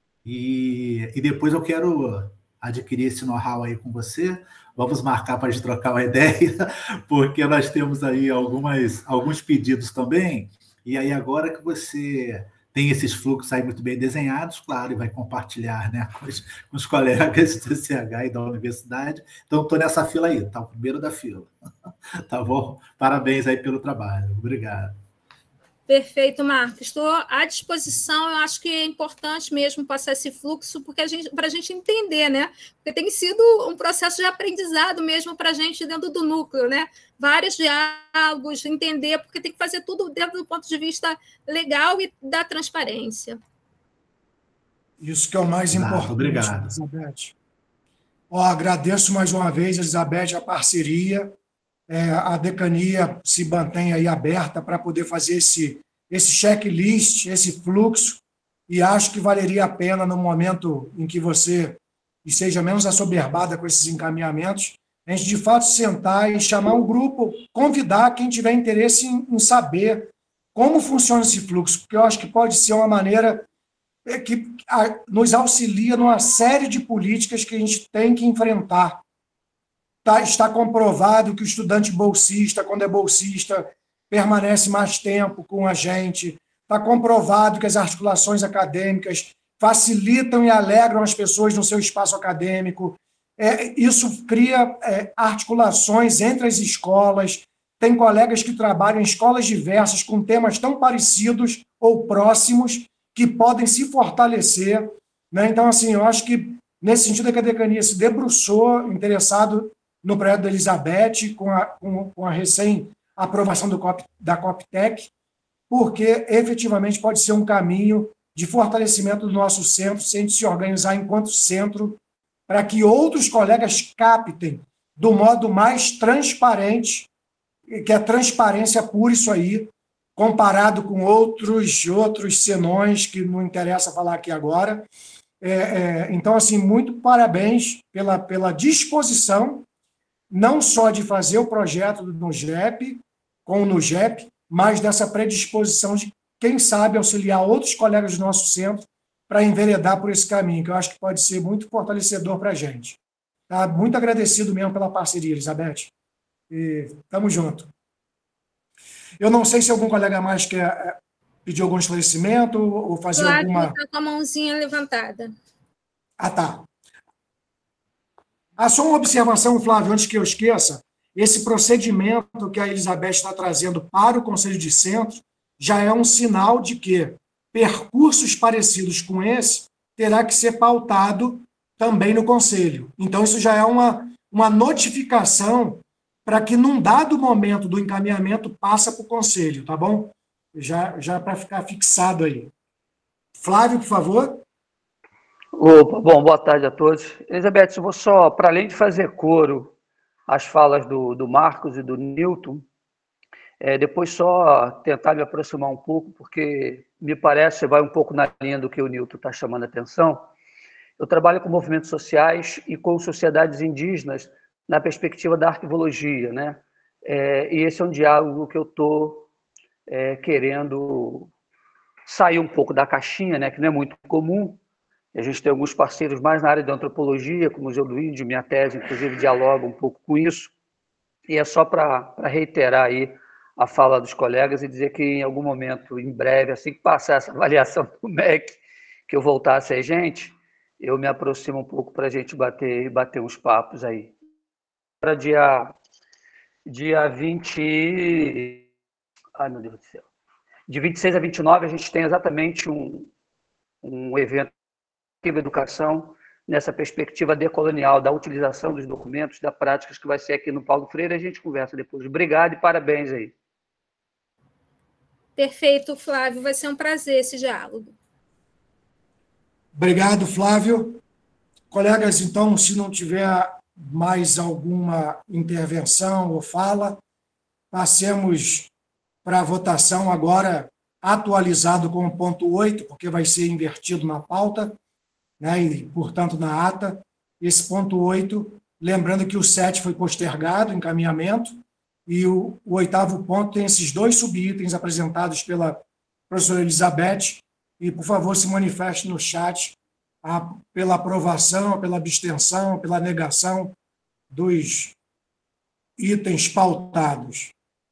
E, e depois eu quero adquirir esse know-how aí com você, vamos marcar para a gente trocar uma ideia, porque nós temos aí algumas, alguns pedidos também, e aí agora que você tem esses fluxos aí muito bem desenhados, claro, e vai compartilhar, né, com, os, com os colegas do C C H e da universidade, então estou nessa fila aí, tá o primeiro da fila, tá bom? Parabéns aí pelo trabalho, obrigado. Perfeito, Marcos. Estou à disposição. Eu acho que é importante mesmo passar esse fluxo, porque a gente, para a gente entender, né? Porque tem sido um processo de aprendizado mesmo para a gente dentro do núcleo, né? Vários diálogos, entender, porque tem que fazer tudo dentro do ponto de vista legal e da transparência. Isso que é o mais Exato, importante, obrigado. Elizabeth. Ó, agradeço mais uma vez, Elizabeth, a parceria. É, a decania se mantém aí aberta para poder fazer esse, esse checklist, esse fluxo, e acho que valeria a pena, no momento em que você seja menos assoberbada com esses encaminhamentos, a gente, de fato, sentar e chamar um grupo, convidar quem tiver interesse em, em saber como funciona esse fluxo, porque eu acho que pode ser uma maneira que nos auxilia numa série de políticas que a gente tem que enfrentar. Tá, está comprovado que o estudante bolsista, quando é bolsista, permanece mais tempo com a gente. Está comprovado que as articulações acadêmicas facilitam e alegram as pessoas no seu espaço acadêmico. É, isso cria é, articulações entre as escolas. Tem colegas que trabalham em escolas diversas com temas tão parecidos ou próximos que podem se fortalecer, né? Então, assim, eu acho que, nesse sentido, a decania se debruçou, interessado no projeto da Elizabeth, com a, com, com a recém-aprovação do COP, da Coptec, porque efetivamente pode ser um caminho de fortalecimento do nosso centro, se a gente se organizar enquanto centro, para que outros colegas captem do modo mais transparente, que é transparência pura isso aí, comparado com outros, outros senões que não interessa falar aqui agora. É, é, então, assim, muito parabéns pela, pela disposição, não só de fazer o projeto do NUGEP, com o NUGEP, mas dessa predisposição de, quem sabe, auxiliar outros colegas do nosso centro para enveredar por esse caminho, que eu acho que pode ser muito fortalecedor para a gente. Tá? Muito agradecido mesmo pela parceria, Elizabeth. E tamo junto. Eu não sei se algum colega mais quer pedir algum esclarecimento ou fazer Flávio alguma... está com a mãozinha levantada. Ah, tá. Ah, só uma observação, Flávio, antes que eu esqueça. Esse procedimento que a Elizabeth está trazendo para o Conselho de Centro já é um sinal de que percursos parecidos com esse terá que ser pautado também no Conselho. Então, isso já é uma, uma notificação para que, num dado momento do encaminhamento, passa para o Conselho, tá bom? Já, já para ficar fixado aí. Flávio, por favor. Opa, bom, boa tarde a todos. Elizabeth, eu vou só, para além de fazer coro às falas do, do Marcos e do Newton, é, depois só tentar me aproximar um pouco, porque me parece que vai um pouco na linha do que o Newton está chamando a atenção. Eu trabalho com movimentos sociais e com sociedades indígenas na perspectiva da arquivologia, né? É, e esse é um diálogo que eu estou é, querendo sair um pouco da caixinha, né? Que não é muito comum. A gente tem alguns parceiros mais na área da antropologia, como o Museu do Índio, minha tese, inclusive, dialoga um pouco com isso. E é só para reiterar aí a fala dos colegas e dizer que em algum momento, em breve, assim que passar essa avaliação do M E C, que eu voltar a ser gente, eu me aproximo um pouco para a gente bater, bater uns papos aí. Para dia, dia vinte... Ai, meu Deus do céu. De vinte e seis a vinte e nove, a gente tem exatamente um, um evento de educação nessa perspectiva decolonial, da utilização dos documentos, da práticas, que vai ser aqui no Paulo Freire. A gente conversa depois. Obrigado e parabéns aí. Perfeito, Flávio. Vai ser um prazer esse diálogo. Obrigado, Flávio. Colegas, então, se não tiver mais alguma intervenção ou fala, passemos para a votação agora, atualizado com o ponto oito, porque vai ser invertido na pauta, né, e, portanto, na ata. Esse ponto oito, lembrando que o sete foi postergado, encaminhamento, e o, o oitavo ponto tem esses dois subitens apresentados pela professora Elizabeth, e, por favor, se manifeste no chat a, pela aprovação, pela abstenção, pela negação dos itens pautados.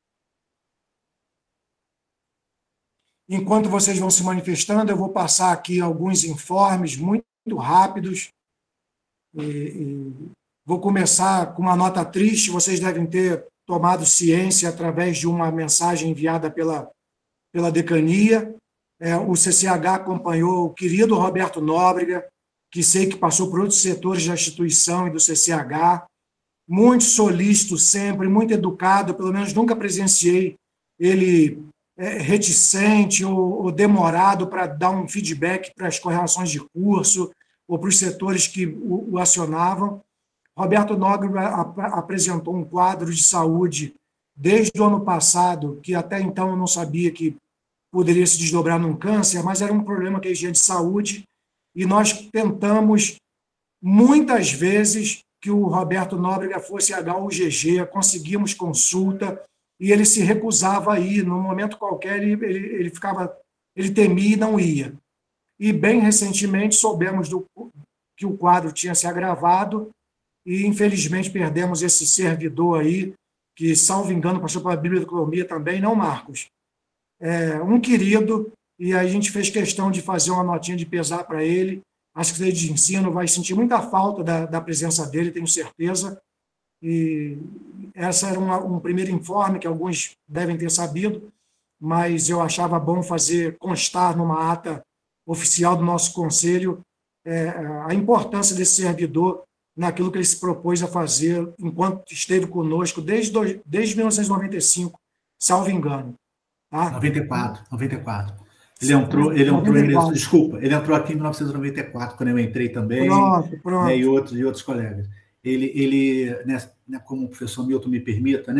Enquanto vocês vão se manifestando, eu vou passar aqui alguns informes muito rápidos. E, e vou começar com uma nota triste. Vocês devem ter tomado ciência através de uma mensagem enviada pela, pela decania. É, o C C H acompanhou o querido Roberto Nóbrega, que sei que passou por outros setores da instituição e do C C H, muito solícito sempre, muito educado, pelo menos nunca presenciei ele é, reticente ou, ou demorado para dar um feedback para as correlações de curso ou para os setores que o, o acionavam. Roberto Nóbrega ap apresentou um quadro de saúde desde o ano passado, que até então eu não sabia que poderia se desdobrar num câncer, mas era um problema que exigia de saúde, e nós tentamos muitas vezes que o Roberto Nóbrega fosse H U G G, conseguimos consulta, e ele se recusava a ir. No momento qualquer, ele, ele, ele ficava, ele temia e não ia. E, bem recentemente, soubemos do, que o quadro tinha se agravado, e, infelizmente, perdemos esse servidor aí, que, salvo engano, passou pela biblioteconomia também, não, Marcos? É, um querido, e a gente fez questão de fazer uma notinha de pesar para ele. A Secretaria de Ensino vai sentir muita falta da, da presença dele, tenho certeza. E essa era uma, um primeiro informe que alguns devem ter sabido, mas eu achava bom fazer constar numa ata oficial do nosso conselho é, a importância desse servidor naquilo que ele se propôs a fazer enquanto esteve conosco desde, dois, desde mil novecentos e noventa e cinco, salvo engano. Tá? noventa e quatro, noventa e quatro. Ele entrou, ele entrou em, desculpa, ele entrou aqui em mil novecentos e noventa e quatro, quando eu entrei também, pronto, pronto. Né, e, outros, e outros colegas. Ele, ele né, como o professor Milton me permita, né,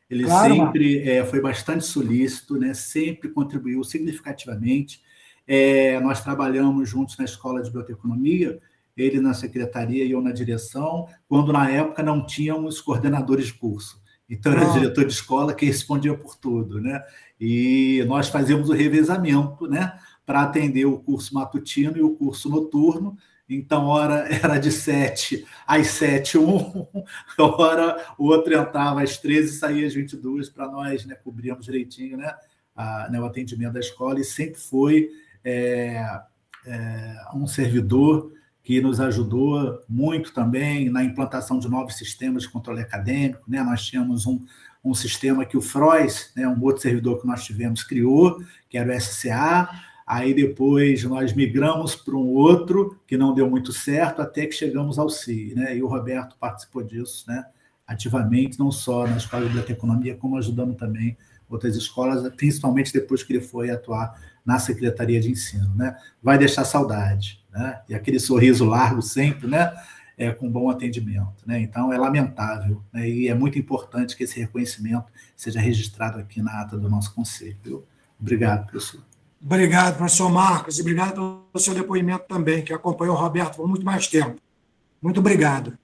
Ele Claro, sempre é, foi bastante solícito, né? Sempre contribuiu significativamente. É, nós trabalhamos juntos na Escola de Bioteconomia, ele na secretaria e eu na direção, quando na época não tínhamos coordenadores de curso. Então, era o diretor de escola que respondia por tudo, né? E nós fazíamos o revezamento, né? Para atender o curso matutino e o curso noturno. Então, hora era de sete às sete, um, hora o outro entrava às treze e saía às vinte e duas, para nós, né, cobrirmos direitinho, né, a, né, o atendimento da escola, e sempre foi é, é, um servidor que nos ajudou muito também na implantação de novos sistemas de controle acadêmico, né? Nós tínhamos um, um sistema que o Frois, né, um outro servidor que nós tivemos, criou, que era o S C A. Aí depois nós migramos para um outro que não deu muito certo, até que chegamos ao C I, né? E o Roberto participou disso, né, ativamente, não só na Escola de Bioteconomia, como ajudando também outras escolas, principalmente depois que ele foi atuar na Secretaria de Ensino, né? Vai deixar saudade, né? E aquele sorriso largo sempre, né? É, com bom atendimento, né? Então é lamentável, né? E é muito importante que esse reconhecimento seja registrado aqui na ata do nosso conselho, viu? Obrigado, professor. Obrigado, professor Marcos, e obrigado pelo seu depoimento também, que acompanhou o Roberto por muito mais tempo. Muito obrigado.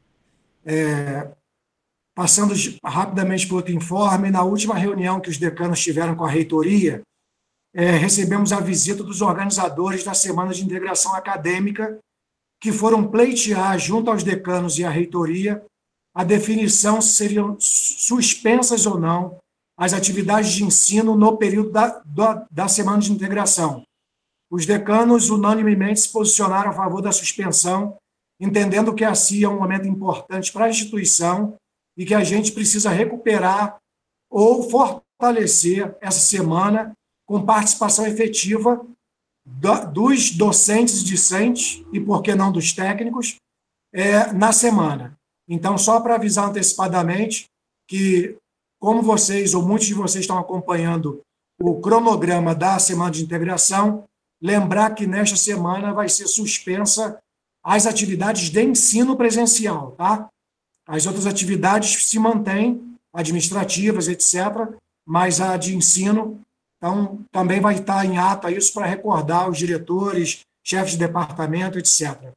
É, passando rapidamente para outro informe, na última reunião que os decanos tiveram com a reitoria, é, recebemos a visita dos organizadores da Semana de Integração Acadêmica, que foram pleitear, junto aos decanos e à reitoria, a definição se seriam suspensas ou não as atividades de ensino no período da, da, da Semana de Integração. Os decanos unanimemente se posicionaram a favor da suspensão, entendendo que assim é um momento importante para a instituição e que a gente precisa recuperar ou fortalecer essa semana com participação efetiva do, dos docentes e discentes, e por que não dos técnicos, é, na semana. Então, só para avisar antecipadamente que, como vocês, ou muitos de vocês estão acompanhando o cronograma da Semana de Integração, lembrar que nesta semana vai ser suspensa as atividades de ensino presencial, tá? As outras atividades se mantêm, administrativas, etcétera, mas a de ensino, então, também vai estar em ata isso para recordar os diretores, chefes de departamento, etcétera.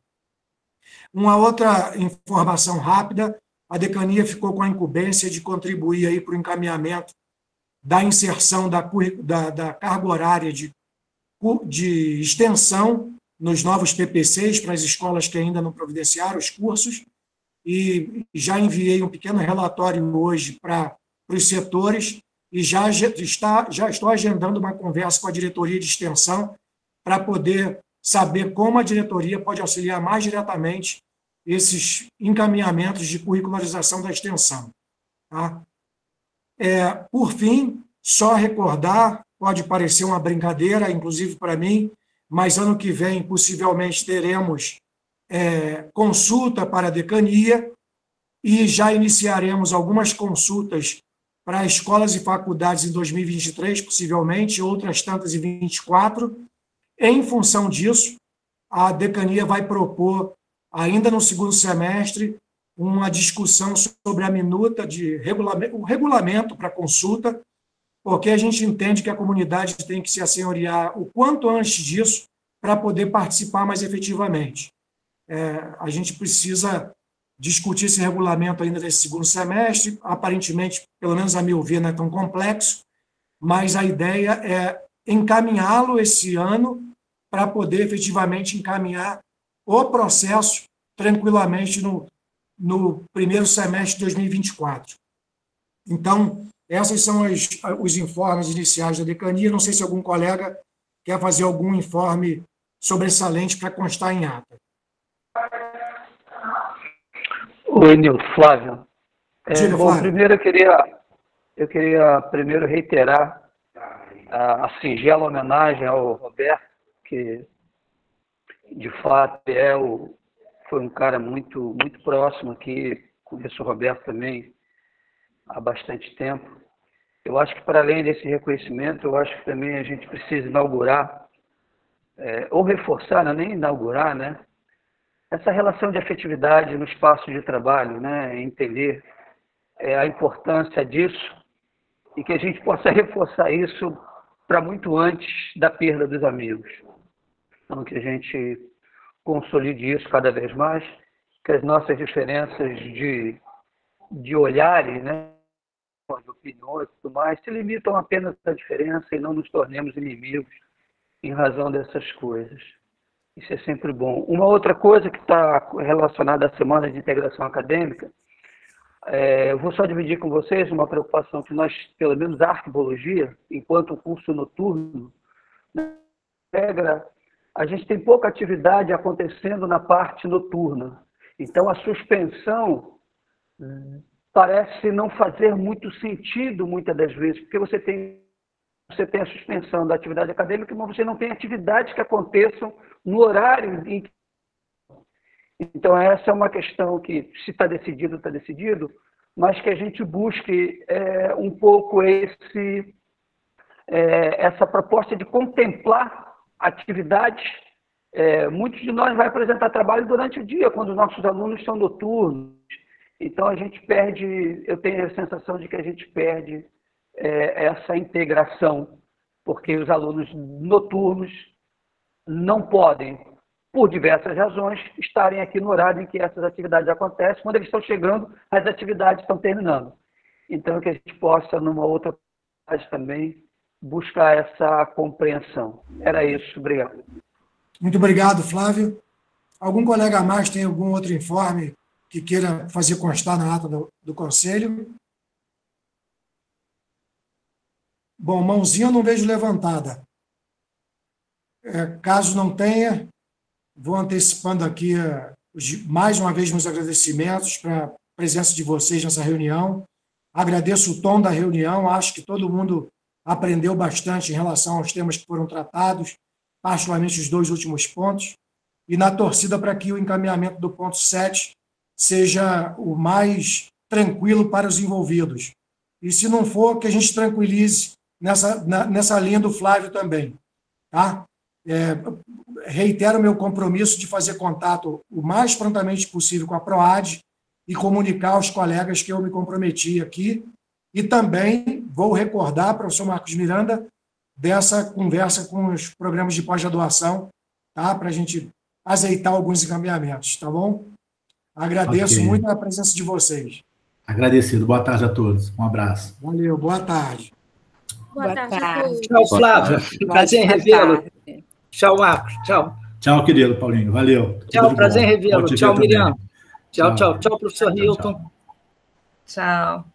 Uma outra informação rápida: a decania ficou com a incumbência de contribuir aí para o encaminhamento da inserção da, da, da carga horária de, de extensão nos novos P P Cs para as escolas que ainda não providenciaram os cursos, e já enviei um pequeno relatório hoje para os setores, e já, está, já estou agendando uma conversa com a diretoria de extensão para poder saber como a diretoria pode auxiliar mais diretamente esses encaminhamentos de curricularização da extensão. Tá? É, por fim, só recordar, pode parecer uma brincadeira, inclusive para mim, mas ano que vem, possivelmente, teremos é, consulta para a decania e já iniciaremos algumas consultas para escolas e faculdades em dois mil e vinte e três, possivelmente, outras tantas em vinte e quatro. Em função disso, a decania vai propor, ainda no segundo semestre, uma discussão sobre a minuta de regulamento, o regulamento para consulta, porque a gente entende que a comunidade tem que se assenhorear o quanto antes disso para poder participar mais efetivamente. É, a gente precisa discutir esse regulamento ainda nesse segundo semestre, aparentemente, pelo menos a meu ver, não é tão complexo, mas a ideia é encaminhá-lo esse ano para poder efetivamente encaminhar o processo tranquilamente no, no primeiro semestre de dois mil e vinte e quatro. Então, esses são as, os informes iniciais da decania. Não sei se algum colega quer fazer algum informe sobressalente para constar em ata. Oi, Nilton, Flávio. É, Diga, bom, Flávio. primeiro eu queria, eu queria primeiro reiterar a, a singela homenagem ao Roberto, que de fato é o, foi um cara muito, muito próximo aqui, conheço o Roberto também há bastante tempo. Eu acho que, para além desse reconhecimento, eu acho que também a gente precisa inaugurar, é, ou reforçar, não é nem inaugurar, né, essa relação de afetividade no espaço de trabalho, né, entender é, a importância disso e que a gente possa reforçar isso para muito antes da perda dos amigos. Então, que a gente consolide isso cada vez mais, que as nossas diferenças de, de olhares, né, de opiniões e tudo mais, se limitam apenas à diferença e não nos tornemos inimigos em razão dessas coisas. Isso é sempre bom. Uma outra coisa que está relacionada à Semana de Integração Acadêmica, é, eu vou só dividir com vocês uma preocupação que nós, pelo menos a arqueologia, enquanto curso noturno, na regra, a gente tem pouca atividade acontecendo na parte noturna. Então, a suspensão parece não fazer muito sentido, muitas das vezes, porque você tem, você tem a suspensão da atividade acadêmica, mas você não tem atividades que aconteçam no horário em que... Então, essa é uma questão que, se está decidido, está decidido, mas que a gente busque é, um pouco esse, é, essa proposta de contemplar atividades. É, muitos de nós vai apresentar trabalho durante o dia, quando os nossos alunos são noturnos. Então, a gente perde, eu tenho a sensação de que a gente perde é, essa integração, porque os alunos noturnos não podem, por diversas razões, estarem aqui no horário em que essas atividades acontecem. Quando eles estão chegando, as atividades estão terminando. Então, que a gente possa, numa outra oportunidade também, buscar essa compreensão. Era isso. Obrigado. Muito obrigado, Flávio. Algum colega a mais tem algum outro informe que queira fazer constar na ata do, do Conselho? Bom, mãozinha eu não vejo levantada. É, caso não tenha, vou antecipando aqui mais uma vez meus agradecimentos para a presença de vocês nessa reunião. Agradeço o tom da reunião, acho que todo mundo aprendeu bastante em relação aos temas que foram tratados, particularmente os dois últimos pontos, e na torcida para que o encaminhamento do ponto sete seja o mais tranquilo para os envolvidos. E se não for, que a gente tranquilize nessa, na, nessa linha do Flávio também. Tá? É, reitero o meu compromisso de fazer contato o mais prontamente possível com a PROAD e comunicar aos colegas que eu me comprometi aqui. E também vou recordar, professor Marcos Miranda, dessa conversa com os programas de pós-graduação, tá? Para a gente azeitar alguns encaminhamentos, tá bom? Agradeço okay. muito a presença de vocês. Agradecido. Boa tarde a todos. Um abraço. Valeu. Boa tarde. Boa, boa tarde. tarde. Tchau, Flávio. Prazer em revê-lo. Tchau, Marcos. Tchau. Tchau, querido Paulinho. Valeu. Tchau, prazer em revê-lo. Tchau, Miriam. Tchau, tchau. Tchau, professor Newton. Tchau.